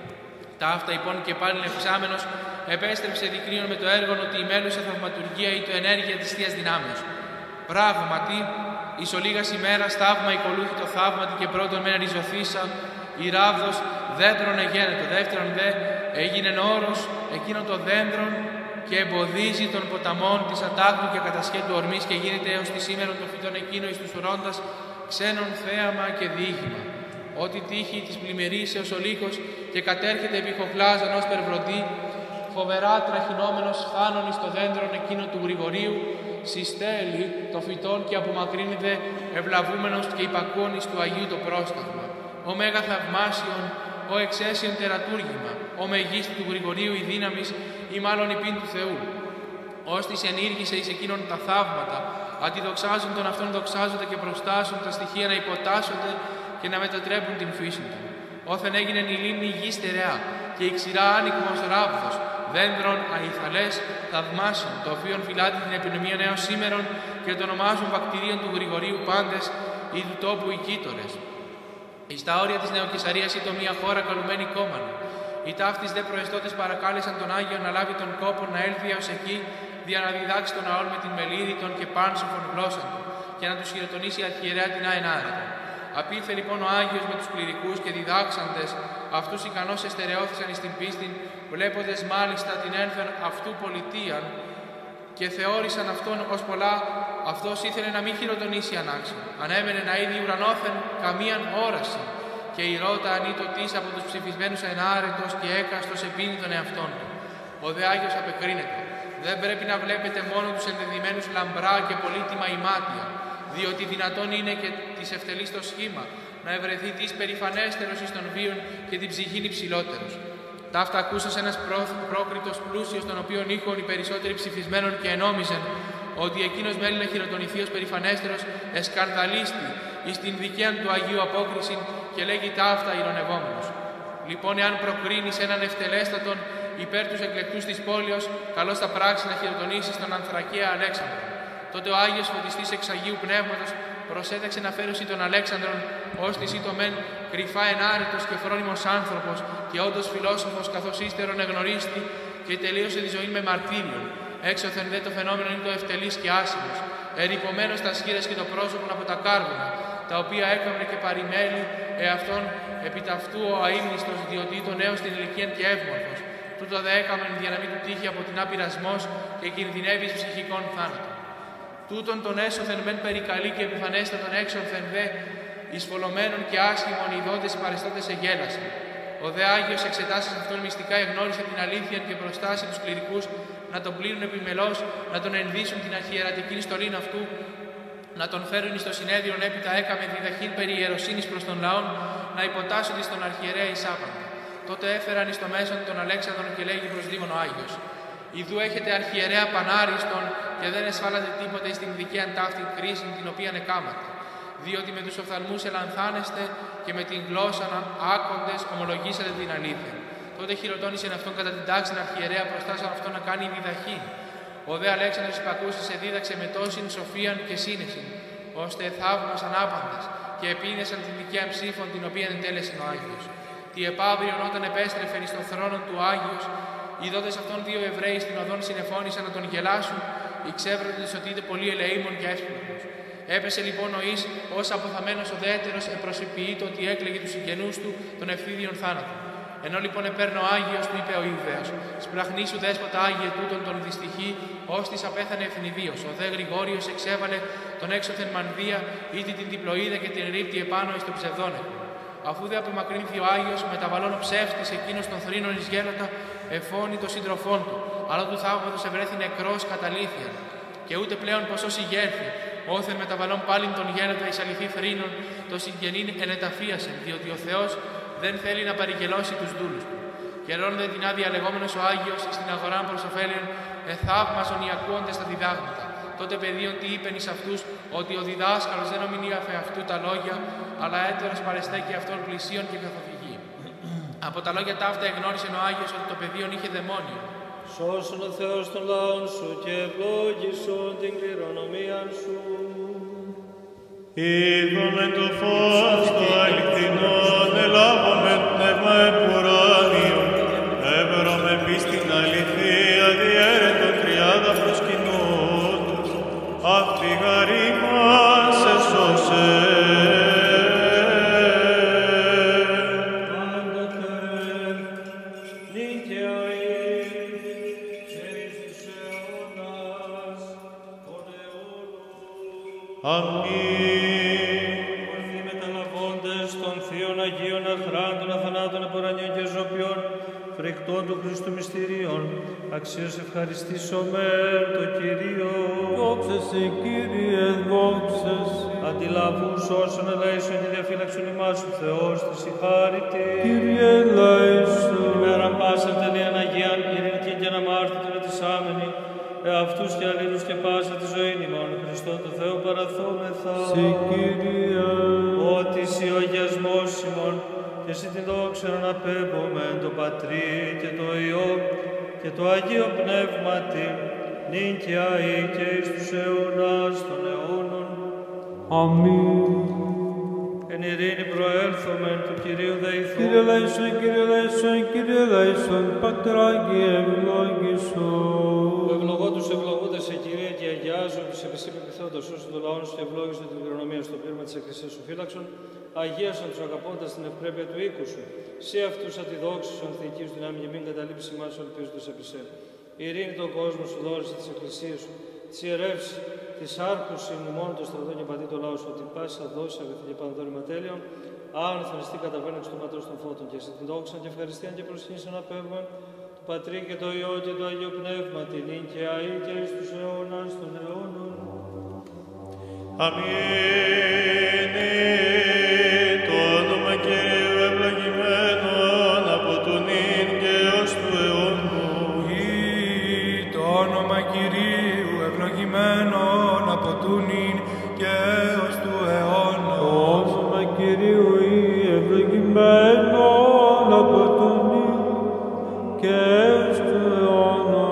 Ταύτα λοιπόν και πάλι εξάμενος επέστρεψε δικρίων με το έργο ότι η μέλουσα θαυματουργία ή το ενέργεια της Θείας Δυνάμεως. Πράγματι, εις ολίγας ημέρας θαύμα οικολούθη το θαύματι και πρώτον μεν ριζωθήσα, η ράβδος δέντρον εγένετο, δεύτερον δε έγινε όρος εκείνο το δέντρον και εμποδίζει των ποταμών της ατάκτου και κατασχέτου ορμής και γίνεται έως τη σήμερα το φυτόν εκείνο εις τους ορόντας ξένον θέαμα και διήγημα. Ό,τι τύχει της πλημμυρίσεως ο λύκος και κατέρχεται επί χοχλάζαν ως περβροντή, φοβερά τραχυνόμενος χάνων εις το δέντρον εκείνο του Γρηγορίου, συστέλει το φυτόν και απομακρύνεται ευλαβούμενος και υπακούν εις του Αγίου το πρόσταγμα. Ο μέγα θαυμάσιον, ο εξαίσιον τερατούργημα, ο μεγίστη του Γρηγορίου η δύναμης ή μάλλον η πίν του Θεού. Ώστις ενήργησε εις εκείνον τα θαύματα, αντιδοξάζουν τον αυτόν δοξάζονται και προστάσουν τα στοιχεία να υποτάσσονται και να μετατρέπουν την φύση του. Όθεν έγινε η λίμνη γη στερεά και η ξηρά άνοιγμα ως ράβδος, δέντρων αϊθαλές θαυμάσιων, το οποίον φυλάται την επινομία νέων σήμερων και το ονομάζουν βακτηρίων του Γρηγορίου πάντες ή του τόπου οι κήτορες. Εις τα όρια της Νεοκαισαρίας ήταν μια χώρα καλουμένη κόμμανο. Οι ταύτης δε προεστώτες παρακάλεσαν τον Άγιο να λάβει τον κόπο να έλθει έως εκεί, δια να διδάξει τον ναόν με την μελίδητον και πάνσοφον γλώσσαν του, και να τους χειροτονήσει αρχιερέα την άεν άρετον. Απήλθε λοιπόν ο Άγιος με τους κληρικούς και διδάξαντες, αυτούς ικανώς εστερεώθησαν εις την πίστη, βλέποντες μάλιστα την ένθεν αυτού πολιτείαν, και θεώρησαν αυτόν ως πολλά, αυτός ήθελε να μην χειροτονήσει ανάξιον. Ανέμενε να είδει ουρανόθεν καμίαν όραση, και η ρότα ανήτω της από τους ψηφισμένους ενάρετος και έκαστος επίνει τον εαυτόν του. Ο δε Άγιος απεκρίνεται: δεν πρέπει να βλέπετε μόνο τους ενδεδειμένους λαμπρά και πολύτιμα ημάτια, διότι δυνατόν είναι και της ευτελής το σχήμα, να ευρεθεί της περηφανέστερος εις των βίων και την ψυχήν υψηλότερος. Ταύτα ακούσας ένας πρόκριτος πλούσιος, τον οποίον ήχον οι περισσότεροι ψηφισμένων και ενόμιζεν, ότι εκείνος μέλει να χειροτονηθεί ως περηφανέστερος, εσκανδαλίστη εις την δικαίαν του Αγίου απόκριση και λέγει ταύτα ηρωνευόμενος. Λοιπόν, εάν προκρίνεις έναν ευτελέστατον υπέρ τους εκλεκτούς της πόλεως, καλώς θα πράξει να χειροτονήσεις τον Ανθρακαία Αλέξανδρο. Τότε ο Άγιος φωτιστής εξ Αγίου Πνεύματος προσέταξε να φέρουσει τον Αλέξανδρον, ως της ή το μεν κρυφά ενάρετος και φρόνιμος άνθρωπος και όντως φιλόσοφος, καθώς ύστερον εγνωρίστη και τελείωσε τη ζωή με μαρτύριον. Έξωθεν δε το φαινόμενο είναι το ευτελής και άσημος, ερυπωμένος τα σχήρες και το πρόσωπον από τα κάρβουνα, τα οποία έκαμνε και παρημέλη εαυτόν επί ταυτού ο αείμνηστος, διότι το νέος στην ηλικία και εύπορφος. Τούτο δε έκαμεν για να μην του τύχει από την άπειρασμός και κινδυνεύει εις ψυχικών θάνατων. Τούτον τον έσωθεν μεν περικαλεί και επιφανέστατον έξωθεν δε εις φολωμένων και άσχημων ειδότες παρεστάτες εγέλασαν. Ο δε Άγιος εξετάσεις αυτόν μυστικά εγνώρισε την αλήθεια και προστάσει τους κληρικούς να τον πλήρουν επιμελώς, να τον ενδύσουν την αρχιερατική στολήν αυτού, να τον φέρουν εις το συνέδριον, έπειτα έκαμε διδαχήν περί ιεροσύνης προς τον λαόν, να υποτάσσονται στον αρχιερέα εις άπαντα. Τότε έφεραν εις το μέσον τον Αλέξανδρον και λέγει προς Δήμον ο Άγιος: Ιδού έχετε αρχιερέα πανάριστον και δεν εσφάλατε τίποτε εις την δικαίαν ταύτη κρίση την οποία εκάματε. Διότι με τους οφθαλμούς ελανθάνεστε και με την γλώσσα άκοντες ομολογήσατε την αλήθεια. Τότε χειροτώνησε αυτόν κατά την τάξη αρχιερέα, προστάσαν αυτόν να κάνει διδαχή. Ο δε Αλέξανδρος υπακούσης εδίδαξε με τόσην σοφίαν και σύνεσιν, ώστε θαύμασαν άπαντες και επίνεσαν την δικαία ψήφων την οποία εντέλεσε ο Άγιος. Τι επαύριον όταν επέστρεφε εις τον θρόνο του Άγιος, οι δότες αυτών δύο Εβραίοι στην οδόν συνεφώνησαν να τον γελάσουν, εξέβροντες ότι είναι πολύ ελεήμων και εύκολος. Έπεσε λοιπόν ο εις, ως αποθαμένος ο δέτερος, επροσωποιείτο ότι έκλαιγε τους συγγενούς του τον ευθύδιον θάνατο. Ενώ λοιπόν επέρνε ο Άγιος, του είπε ο Ιουδαίος: Σπλαχνίσου δέσποτα Άγιε τούτον τον δυστυχή, ως της απέθανε ευνηδίως. Ο δε Γρηγόριος εξέβαλε τον έξωθεν μανδύα, ήτι την διπλοίδα και την ρίπτη επάνω εις το ψευδόνεκο. Αφού δε απομακρύνθη ο Άγιος, μεταβαλών ο ψεύτης εκείνος των θρήνων εις γέλοτα, εφώνει το σύντροφόν του, αλλά του θαύματος ευρέθη νεκρός καταλήθεια. Και ούτε πλέον πως όσοι γέρθη, όθεν μεταβαλών πάλιν τον γέλοτα εις αληθή θρήνων, το συγγενήν ενεταφίασεν, διότι ο Θεός δεν θέλει να παρηγελώσει τους δούλους του. Καιρόν δε την άδεια λεγόμενος ο Άγιος εις την αγορά προς ωφέλιον, εθαύμασον οι ακούοντες τα διδάγματα. Τότε παιδίον τι είπεν εις αυτούς, ότι ο διδάσκαλος δεν ομιλεί αφ' αυτού τα λόγια, αλλά έτερος παρεστέκει αυτόν πλησίον και καθοδηγεί. Από τα λόγια ταύτα εγνώρισε ο Άγιος ότι το παιδίον είχε δαιμόνιο. Σώσον ο Θεός των λαών σου και ευλόγησον την κληρονομία σου. Είδαμε το φως το αληθινόν, ελάβαμε πνεύμα επουράνιον, έβρωμε πίστην αληθεία, διέρετο τριάδα προσκυνώντας, αυτή γαρή μας εσώσε. Αμήν. Ορθοί μεταλαβώντες των θείων Αγίων Αχράντων, αθανάτων, επορανίων και ζωπιών, φρικτών του Χριστού μυστηρίων, αξίως ευχαριστήσομε το Κυρίο. Δόξα σε, Κύριε, δόξα σε. Αντιλαβούς όσων ελέησον και διαφύλαξον ημάς ο Θεός της η χάριτη. Κύριε, ελέησον. Ημέρα πάσα τελείαν Αγίαν, ειρηνική και αναμάρτητον ετισάμενη, εαυτούς και αλλήλους και πάσα τη ζωή ημών, Χριστό το Θεό παραθόμεθα. Σε, Κύριε. Ότι εσύ ο αγιασμός ημών, και εσύ την δόξα να απέμπουμε το Πατρί και το Υιό και το Αγίο Πνεύματι, νυν και αεί και εις τους αιώνας των αιώνων. Αμήν. Εν ειρήνη προέλθομεν του Κυρίου δεηθού. Κύριε ελέησον, Κύριε ελέησον, Κύριε ελέησον, Πατράκη ευλόγησον. Ο ευλογώ τους ευλογούντες σε Κυρία και αγιάζω τους επισύπεπιθόντος όσους των λαών σου και ευλόγησον την κληρονομία στο πλήρμα της Εκκλησίας σου φύλαξον, αγίασον τους αγαπώντας την ευπρέπεια του οίκου σου. Σε αυτούς αντιδόξουσον θεϊκής δυνάμει και μην καταλήψει μας ελπίζοντας επί σε. Η ειρήνη τον κόσμο σου δόρισε της Εκκλησίας σου, της ιερεύση, της άρχους ημών των στρατών και παντή το λαό σου, ότι πάσα δόση αγαθή και πανδόρημα τέλειων, άνθραστη καταβαίνω του ματός των φώτων και σε την δόξα και ευχαριστία και προσχήνησαν να πέμπουμε του Πατρί και το Υιό και το Αγίο Πνεύμα, την νυν και αεί και εις τους αιώνας των αιώνων. Αμήν. Το όνομα Κυρίου ευλογημένον από του νυν και ως του αιώνου. Ή το όνομα Κυρίου ευλογημένον από του νυν και ως του αιώνου. Το όνομα Κυρίου ή ευλογημένον από του νυν και ως του αιώνου.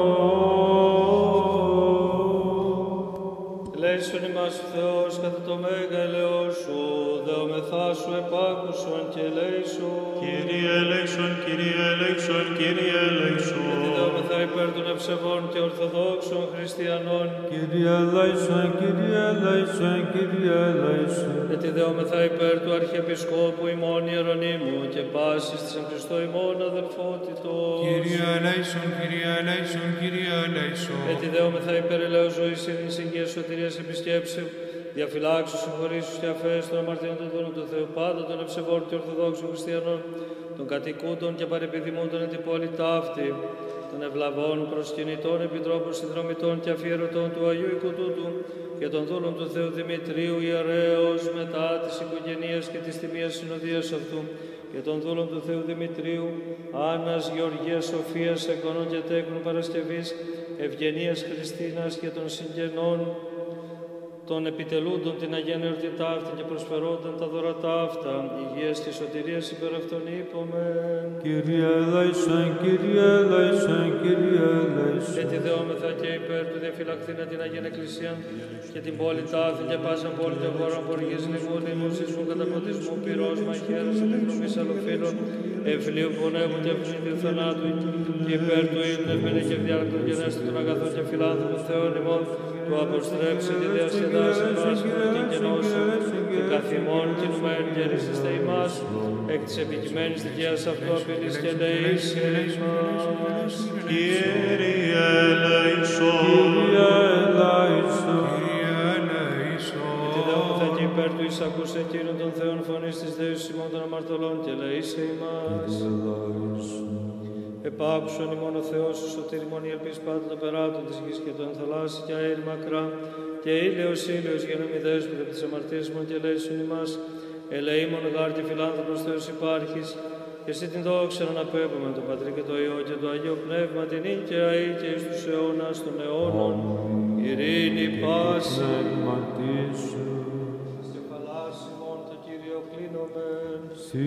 Ελέησον ημάς ο Θεός κατά το μέγα ελεός σου, δεομεθά σου επάκουσον και ελέησον. Κύριε ελέησον, Κύριε ελέησον, Κύριε ελέησον. Γιατί δεομεθά υπέρ των ευσεβών και ορθοδόξων χριστιανών. Κύριε ελέησον, Κύριε ελέησον, Κύριε ελέησον. Γιατί δεομεθά υπέρ του Αρχιεπισκόπου ημών Ιερονύμου και πάσης της εν Χριστώ ημών αδελφότητος. Κύριε ελέησον, Κύριε ελέησον, Κύριε ελέησον. Γιατί δεόμεθα υπέρ ελέους ζωής, ειρήνης, υγείας, σωτηρίας, επισκέψεου, διαφυλάξου, συγχωρήσεως και αφαίρεσης των αμαρτιών των δούλων του Θεού, πάντα των ευσεβών και ορθοδόξων χριστιανών, των κατοικούντων και παρεπιδημούντων εν την πόλη ταύτη, των ευλαβών, προσκυνητών, επιτρόπων, συνδρομητών και αφιερωτών του Αγίου Οικού τούτου και των δούλων του Θεού Δημητρίου ιερέως μετά της οικογενείας και της τιμίας συνοδείας αυτού και των δούλων του Θεού Δημητρίου, Άννας, Γεωργίας, Σοφίας, Εκονών και Τέκνου Παρασκευής, Ευγενίας Χριστίνας και των συγγενών, των επιτελούντων την Αγία Εορτή ταύτη και προσφερόνταν τα δώρα ταύτα, υγείας και σωτηρίας υπέρ αυτών είπομεν. Κύριε ελέησον, Κύριε ελέησον, Κύριε ελέησον. Και τη δεόμεθα και υπέρ του διαφυλακτήνα την Αγία Εκκλησία και την πόλη ταύτη και πάσαν πόλη των χωρών ποργής λιμού, λιμού, σεισμού, καταποντισμού, πυρός, μαχαίρας, επιδρομής αλλοφύλων, ευλίου πονεύουν και ευνήτου θανάτου και υπέρ του ύπνου ευμενή και ευδιάλεκτον γενέστη των αγαθών και φιλάνθρωπων Θεών ημών, που αποστρέψει τη διασκεδάση μας την και νόσο και καθημών κινουμέν και ρίσεστε ημάς εκ της επικειμένης δικαίας αυτού απειλής και ελεήσει ημάς. Κύριε ελέησον. Κύριε ελέησον. Κύριε ελέησον. Γιατί δεόμεθα και υπέρ του εισακούς εκείνων των Θεών φωνής της Δείας ημών των αμαρτωλών και ελεήσει ημάς. Επάκουσον ημών ο Θεός, ο σωτήρ ημών η ελπίς πάντα των περάτων της γης και των θαλάσσι και αέρι μακρά και ήλιος ήλιος γενομιδές που από τις αμαρτίες ημών και ελέησον ημάς. Ελεήμων γάρ και φιλάνθρωπος Θεός υπάρχεις και εσύ την δόξα να απέπουμε τον Πατρί και το Υιό και το Αγίο Πνεύμα την νυν και αεί και εις τους αιώνας των αιώνων. Ειρήνη πάση. Κεφαλάσιμον το Κύριο κλείνομεν.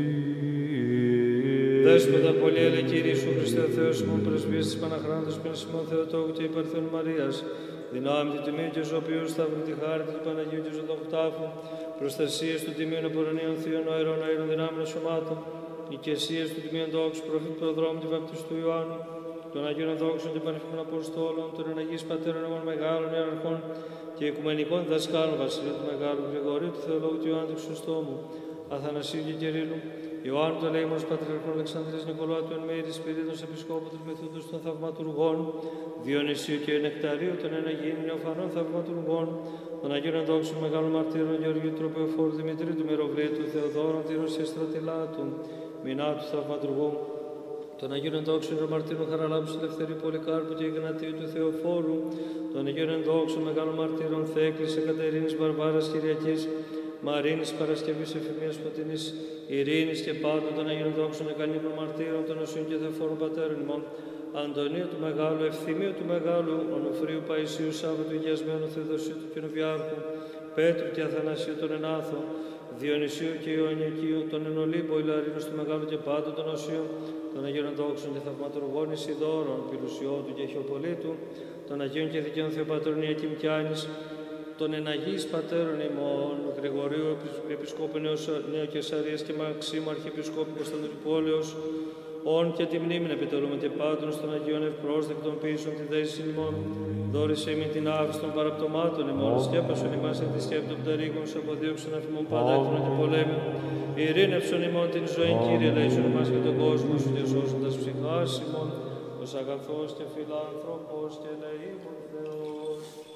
Δέσποτα πολύ έλε Κύριε Ιησού Χριστέ ο Θεός ημών πρεσβείας της Παναχράντας Πνεύσιμον Θεοτόκου και υπερθέων Μαρίας, δυνάμει του Τιμίου και Ζωπίου Σταύρου τη χάρη του Παναγίου και Ζωντόχου Τάφου, προστασίες του Τιμίου Απορρονίων Θείων Αερών Αέρων Δυνάμεων Σωμάτων, οικεσίες του Τιμίου Δόξου Προφήτου Προδρόμου του Βαπτιστού Ιωάννου, των Αγίων Δόξων και Πανεφήμων Αποστόλων, των Εναγείς Πατέρων ημών Μεγάλων Ιεραρχών και Οικουμενικών Δασκάλων Βασιλείου του Μεγάλου Γρηγορίου του Θεολόγου του Ιωάννου του Χρυσοστόμου, Αθανασίου και Κυρίλου, Ιωάννου του Ελεήμονος Πατριαρχών Αλεξανδρίας Νικολάου του Ενμήρης Σπυρίδων Επισκόπου του Μεθούντος των Θαυματουργών, Διονυσίου και Νεκταρίου των Εναγίων Νεοφανών Θαυματουργών, των Αγίων Ενδόξων Μεγάλων Μαρτύρων Γεωργίου Τροπεοφόρου Δημητρίου του Μεροβλήτου, Θεοδόρων Τύρος και Στρατιλάτου, Μινάτου Θαυματουργού, των Αγίων Ενδόξων Μαρτύρων Χαραλάμπους Ελευθερίου Πολυκάρπου και Ιγνατίου του Θεοφόρου, των Αγίων Ενδόξων Μεγάλων Μαρτύρων Θέκλης Εκατερίνης Βαρβάρας Κυριακής, Μαρίνης Παρασκευής Εφημίας Φωτεινής Ειρήνης και πάντων των Αγίων Δόξων Εκανήμων Μαρτύρων των Οσίων και Δεφόρων Πατέρων ημών, Αντωνίου του Μεγάλου, Ευθυμίου του Μεγάλου, Ονουφρίου Παϊσίου Σάββατου Υγιασμένου Θεοδοσίου του Κοινοβιάρχου, Πέτρου και Αθανασίου των Ενάθων, Διονυσίου και Ιωαννικίου, των Ενολύμπο Ηλαρίνους του Μεγάλου και πάντων των Οσίων, των Αγίων Δόξων και Θαυματουργών Ισιδόρων, Πιλουσιώτου και Χιοπολίτου, των Αγίων και Δικαίων Θεοπατρών Ιακήμ Κιάνης, των Εναγείς Πατέρων ημών, Γρηγορίου Επισκόπου Νeo-Caesarea και Μαξίμου Αρχιεπισκόπου Κωνσταντινούπολεως, όν και τη μνήμη επιτελούμε και πάντων στον Αγίων ευπρόσδεκτων πίσων τη δέση ημών, δόρισε ημίν την άφηση των παραπτωμάτων ημών, σκέπασον ημάς εν τη σκέπη των πτερήγων, σε αποδίωξον αφημών πάντα εχθρών και πολέμου, ειρήνευσον ημών την ζωή, Κύριε, ελέησον ημάς και τον κόσμο σου και σώσοντας ψυχάς ημών, ως αγαθός και φιλάνθρωπος και ελεήμων Θεός.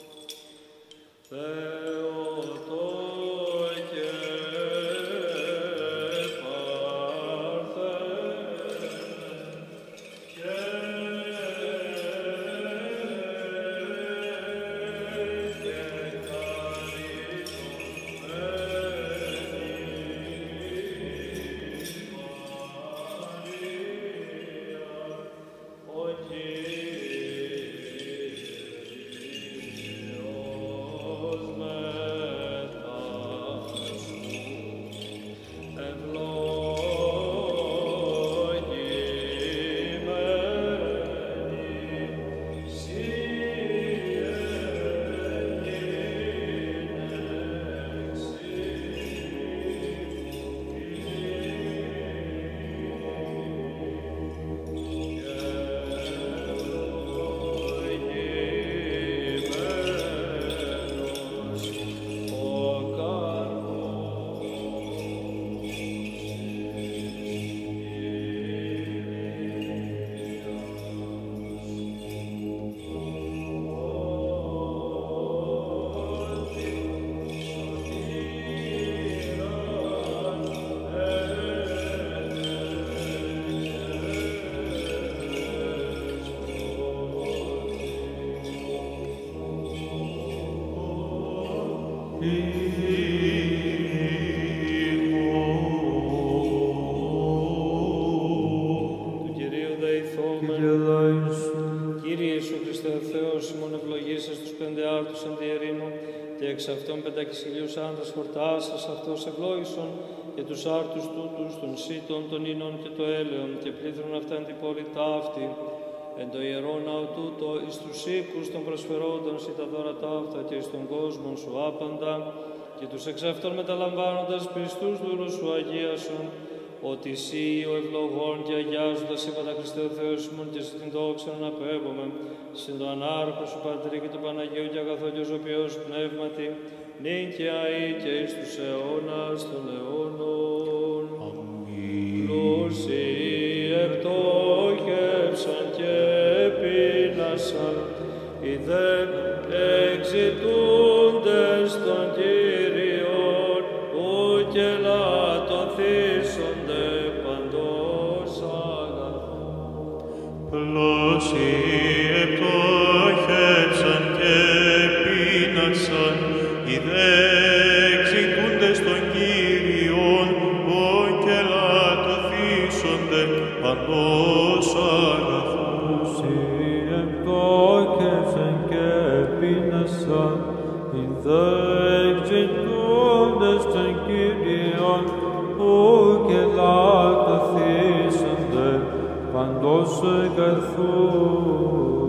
Θεοτό και Παρθέ και Κεκαρίσου Εξ αυτών πεντακισιλίους άντρας χορτάσας αυτός ευλόγησον και τους άρτους τούτους των σύτων, των ίνων και το έλεον και πλήθρον αυτά εν την πόλη ταύτη. Εν το ιερό ναό τούτο εις τους οίκους των προσφερόντων σοι τα δώρα ταύτα και εις τον κόσμο σου άπαντα και τους εξ αυτών μεταλαμβάνοντας πιστούς δούλους σου αγίασον, ότι εσύ ο ευλογών και αγιάζοντας είπα Χριστέ ο Θεός ημών και στην δόξα να απέβομαι, συν το ανάρχο σου Πατρί και το Παναγίου και αγαθό και ζωοποιός πνεύματι, νυν και αεί και εις τους αιώνας των αιώνων. Αμήν. Πλούσιοι επτόχευσαν και πείνασαν, οι δε εξητούντες των Κύριων, ου και λατωθήσονται παντός αγαθόν. Πλούσιοι επτόχευσαν και πείνασαν, οι δε εξητούντες των Κύριων, ου και λατωθήσονται παντός αγαθόν. Πλούσιοι επτόχευσαν και πείνασαν, οι δε εξητούντες των Κύριων, ου και λατωθήσονται παντός αγαθόν.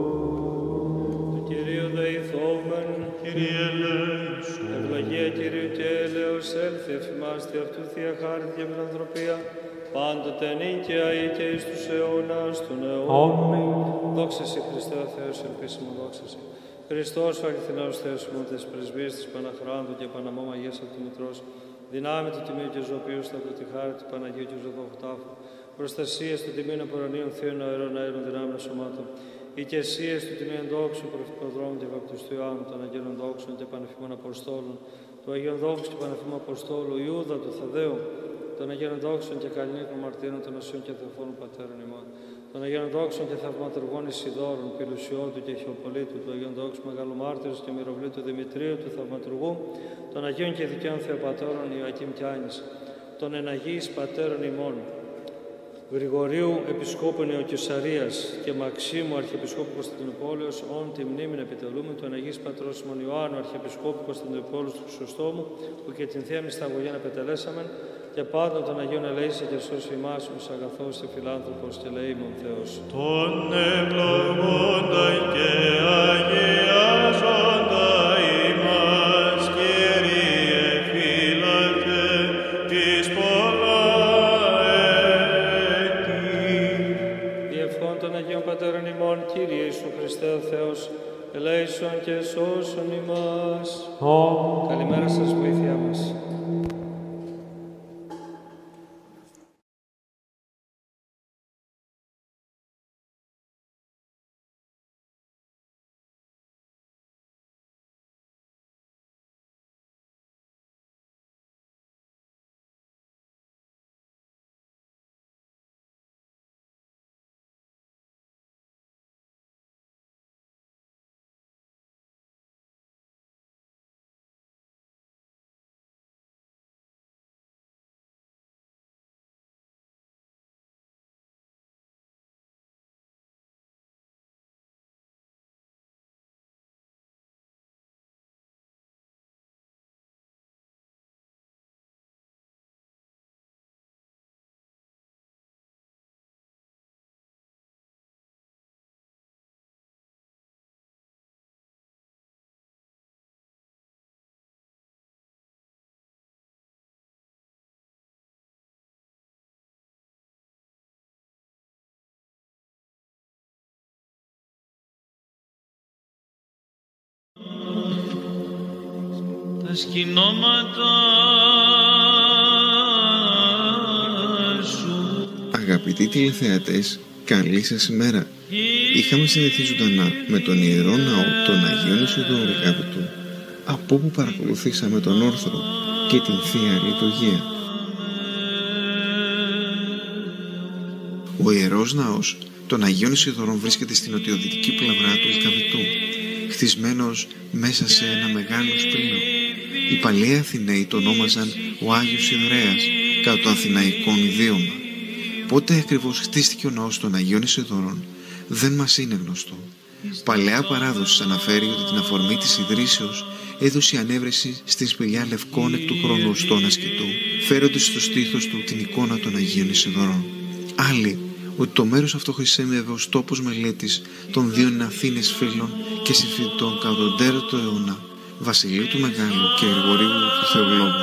Το Κυρίο δεηθόμεν, Κύριε ελέησον. ευλογία Κυρίου και έλεος έλθει εφημάστη αυτού θεία χάρη και φιλανθρωπία, πάντοτε νυν και αεί και εις τους αιώνας των αιώνων. Αμήν. Δόξα Συ Χριστέ ο Θεός ελπίσιμο, δόξα Συ. Χριστός ο αληθινός Θεός μου, της πρεσβείας της Παναχράντου και Παναμώ Αγίας από του Μητρός, δυνάμει του τιμίου και ζωοποιού στα τη χάρη του Παναγίου και Ζωδόχου Τάφου, προστασίες του τιμήν απορρανίων Θείων αερών αέρων δυνάμεων σωμάτων, οικεσίες του τιμήν δόξου προφητοδρόμου και βαπτιστού Ιωάννου, των Αγίων Δόξων και Πανεφημών Αποστόλων, του Αγίων Δόξου και Πανεφημών Αποστόλου Ιούδα του Θαδαίου, των Αγίων Δόξων και Καλλινίκων Μαρτύρων, των Ασίων και Θεοφώνων Πατέρων ημών, των Αγίων Δόξων και Θαυματουργών Ισιδόρων, Πηλουσιώτου και Χιοπολίτου, του Αγίων Δόξου Μεγάλου Μάρτυρος και Μυροβλήτου Δημητρίου, του Θαυματουργού, των Αγίων και Δικαίων Θεοπατώρων Ιωακήμ και Άνης, των Εναγίης Πατέρων ημών, Γρηγορίου Επισκόπου Νeo-Caesarias και Μαξίμου Αρχιεπισκόπου Κωνσταντινούπολεως, όν τη μνήμην επιτελούμε, του Εναγίης Πατρός ημών Ιωάννου Αρχιεπισκόπου Κωνσταντινούπολεως του Χρυσοστόμου, που και την θεία μυσταγωγήν απετελέσαμεν, και πάντων των Αγίων ελέησε και σώσει ημάς, ως αγαθός και φιλάνθρωπος και λαίμων Θεός. Τον ευλογώντα και αγιάζοντα ημάς, Κύριε φύλακε της πολλά έτη. Διευχών των Αγίων Πατέρων ημών, Κύριε Ιησού Χριστέ ο Θεός, ελέησον και σώσον ημάς. Αμήν. Καλημέρα σας, βοήθειά μας. Τα σκηνώματα σου. Αγαπητοί τηλεθεατές, καλή σας ημέρα. Είχαμε συνδεθεί ζωντανά με τον Ιερό Ναό των Αγίων Ισιδωρικάπητου, από όπου παρακολουθήσαμε τον όρθρο και την Θεία Λειτουργία. Ο Ιερός Ναός των Αγίων Ισιδωρών βρίσκεται στην νοτιοδυτική πλευρά του Λυκαβητού, χτισμένος μέσα σε ένα μεγάλο σπήλο. Οι παλαιοί Αθηναίοι τον ονόμαζαν ο Άγιος Ιδωρέας κατά το αθηναϊκόν ιδίωμα. Πότε ακριβώς χτίστηκε ο ναός των Αγίων Ισιδωρών δεν μας είναι γνωστό. Παλαιά παράδοση αναφέρει ότι την αφορμή της ιδρύσεως έδωσε η ανέβρεση στην σπηλιά λευκών εκ του χρόνου οστών ασκητού, φέροντας στο στήθος του την εικόνα των Αγίων Ισιδωρών. Άλλοι, ότι το μέρος αυτό χρησιμεύε ως τόπος μελέτης των δύο Αθήνες φίλων και συμφοιτητών κατά τον τέταρτο αιώνα, Βασιλείου του Μεγάλου και Γρηγορίου του Θεολόγου.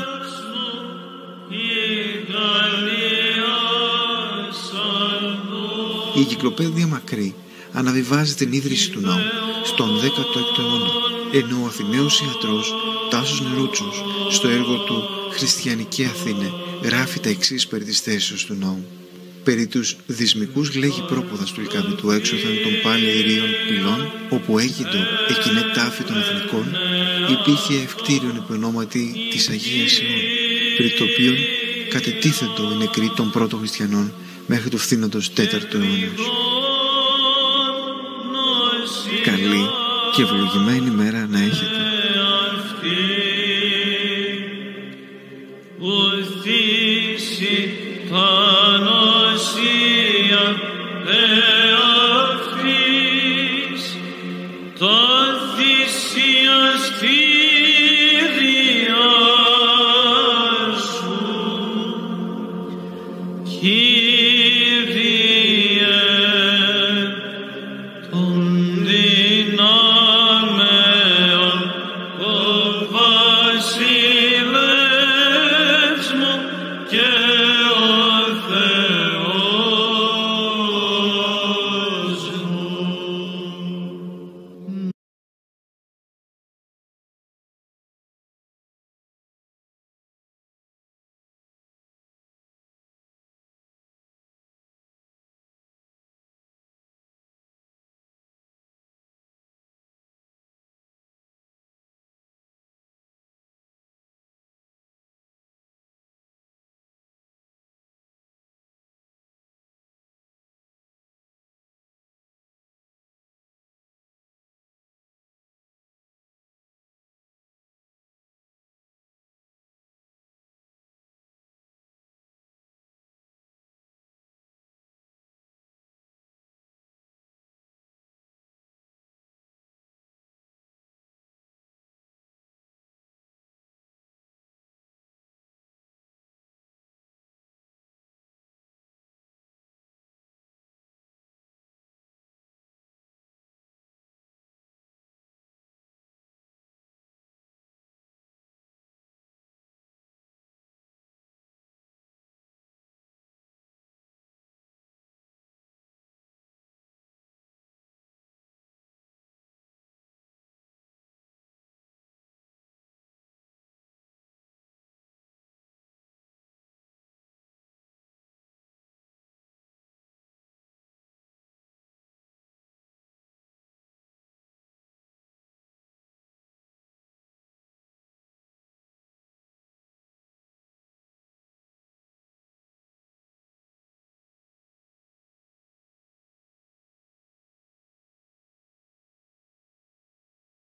Η εγκυκλοπαίδεια Μακρύ αναβιβάζει την ίδρυση του ναού στον δέκατο έκτο αιώνα, ενώ ο Αθηναίος ιατρός Τάσος Νερούτσος στο έργο του «Χριστιανική Αθήνε» γράφει τα εξής περί της θέσεως του ναού. Περί τους δυσμικούς λέγει πρόποδας του Λυκαβητού έξωθεν των πάλι ηρίων πυλών, όπου έγιντο εκείνε τάφη των εθνικών, υπήρχε ευκτήριον υπενόματι της Αγίας Ιών, περί το οποίον κατετίθετο οι νεκροί των πρώτων χριστιανών μέχρι το φθήνοντος τέταρτο αιώνος. Καλή και ευλογημένη μέρα να έχετε.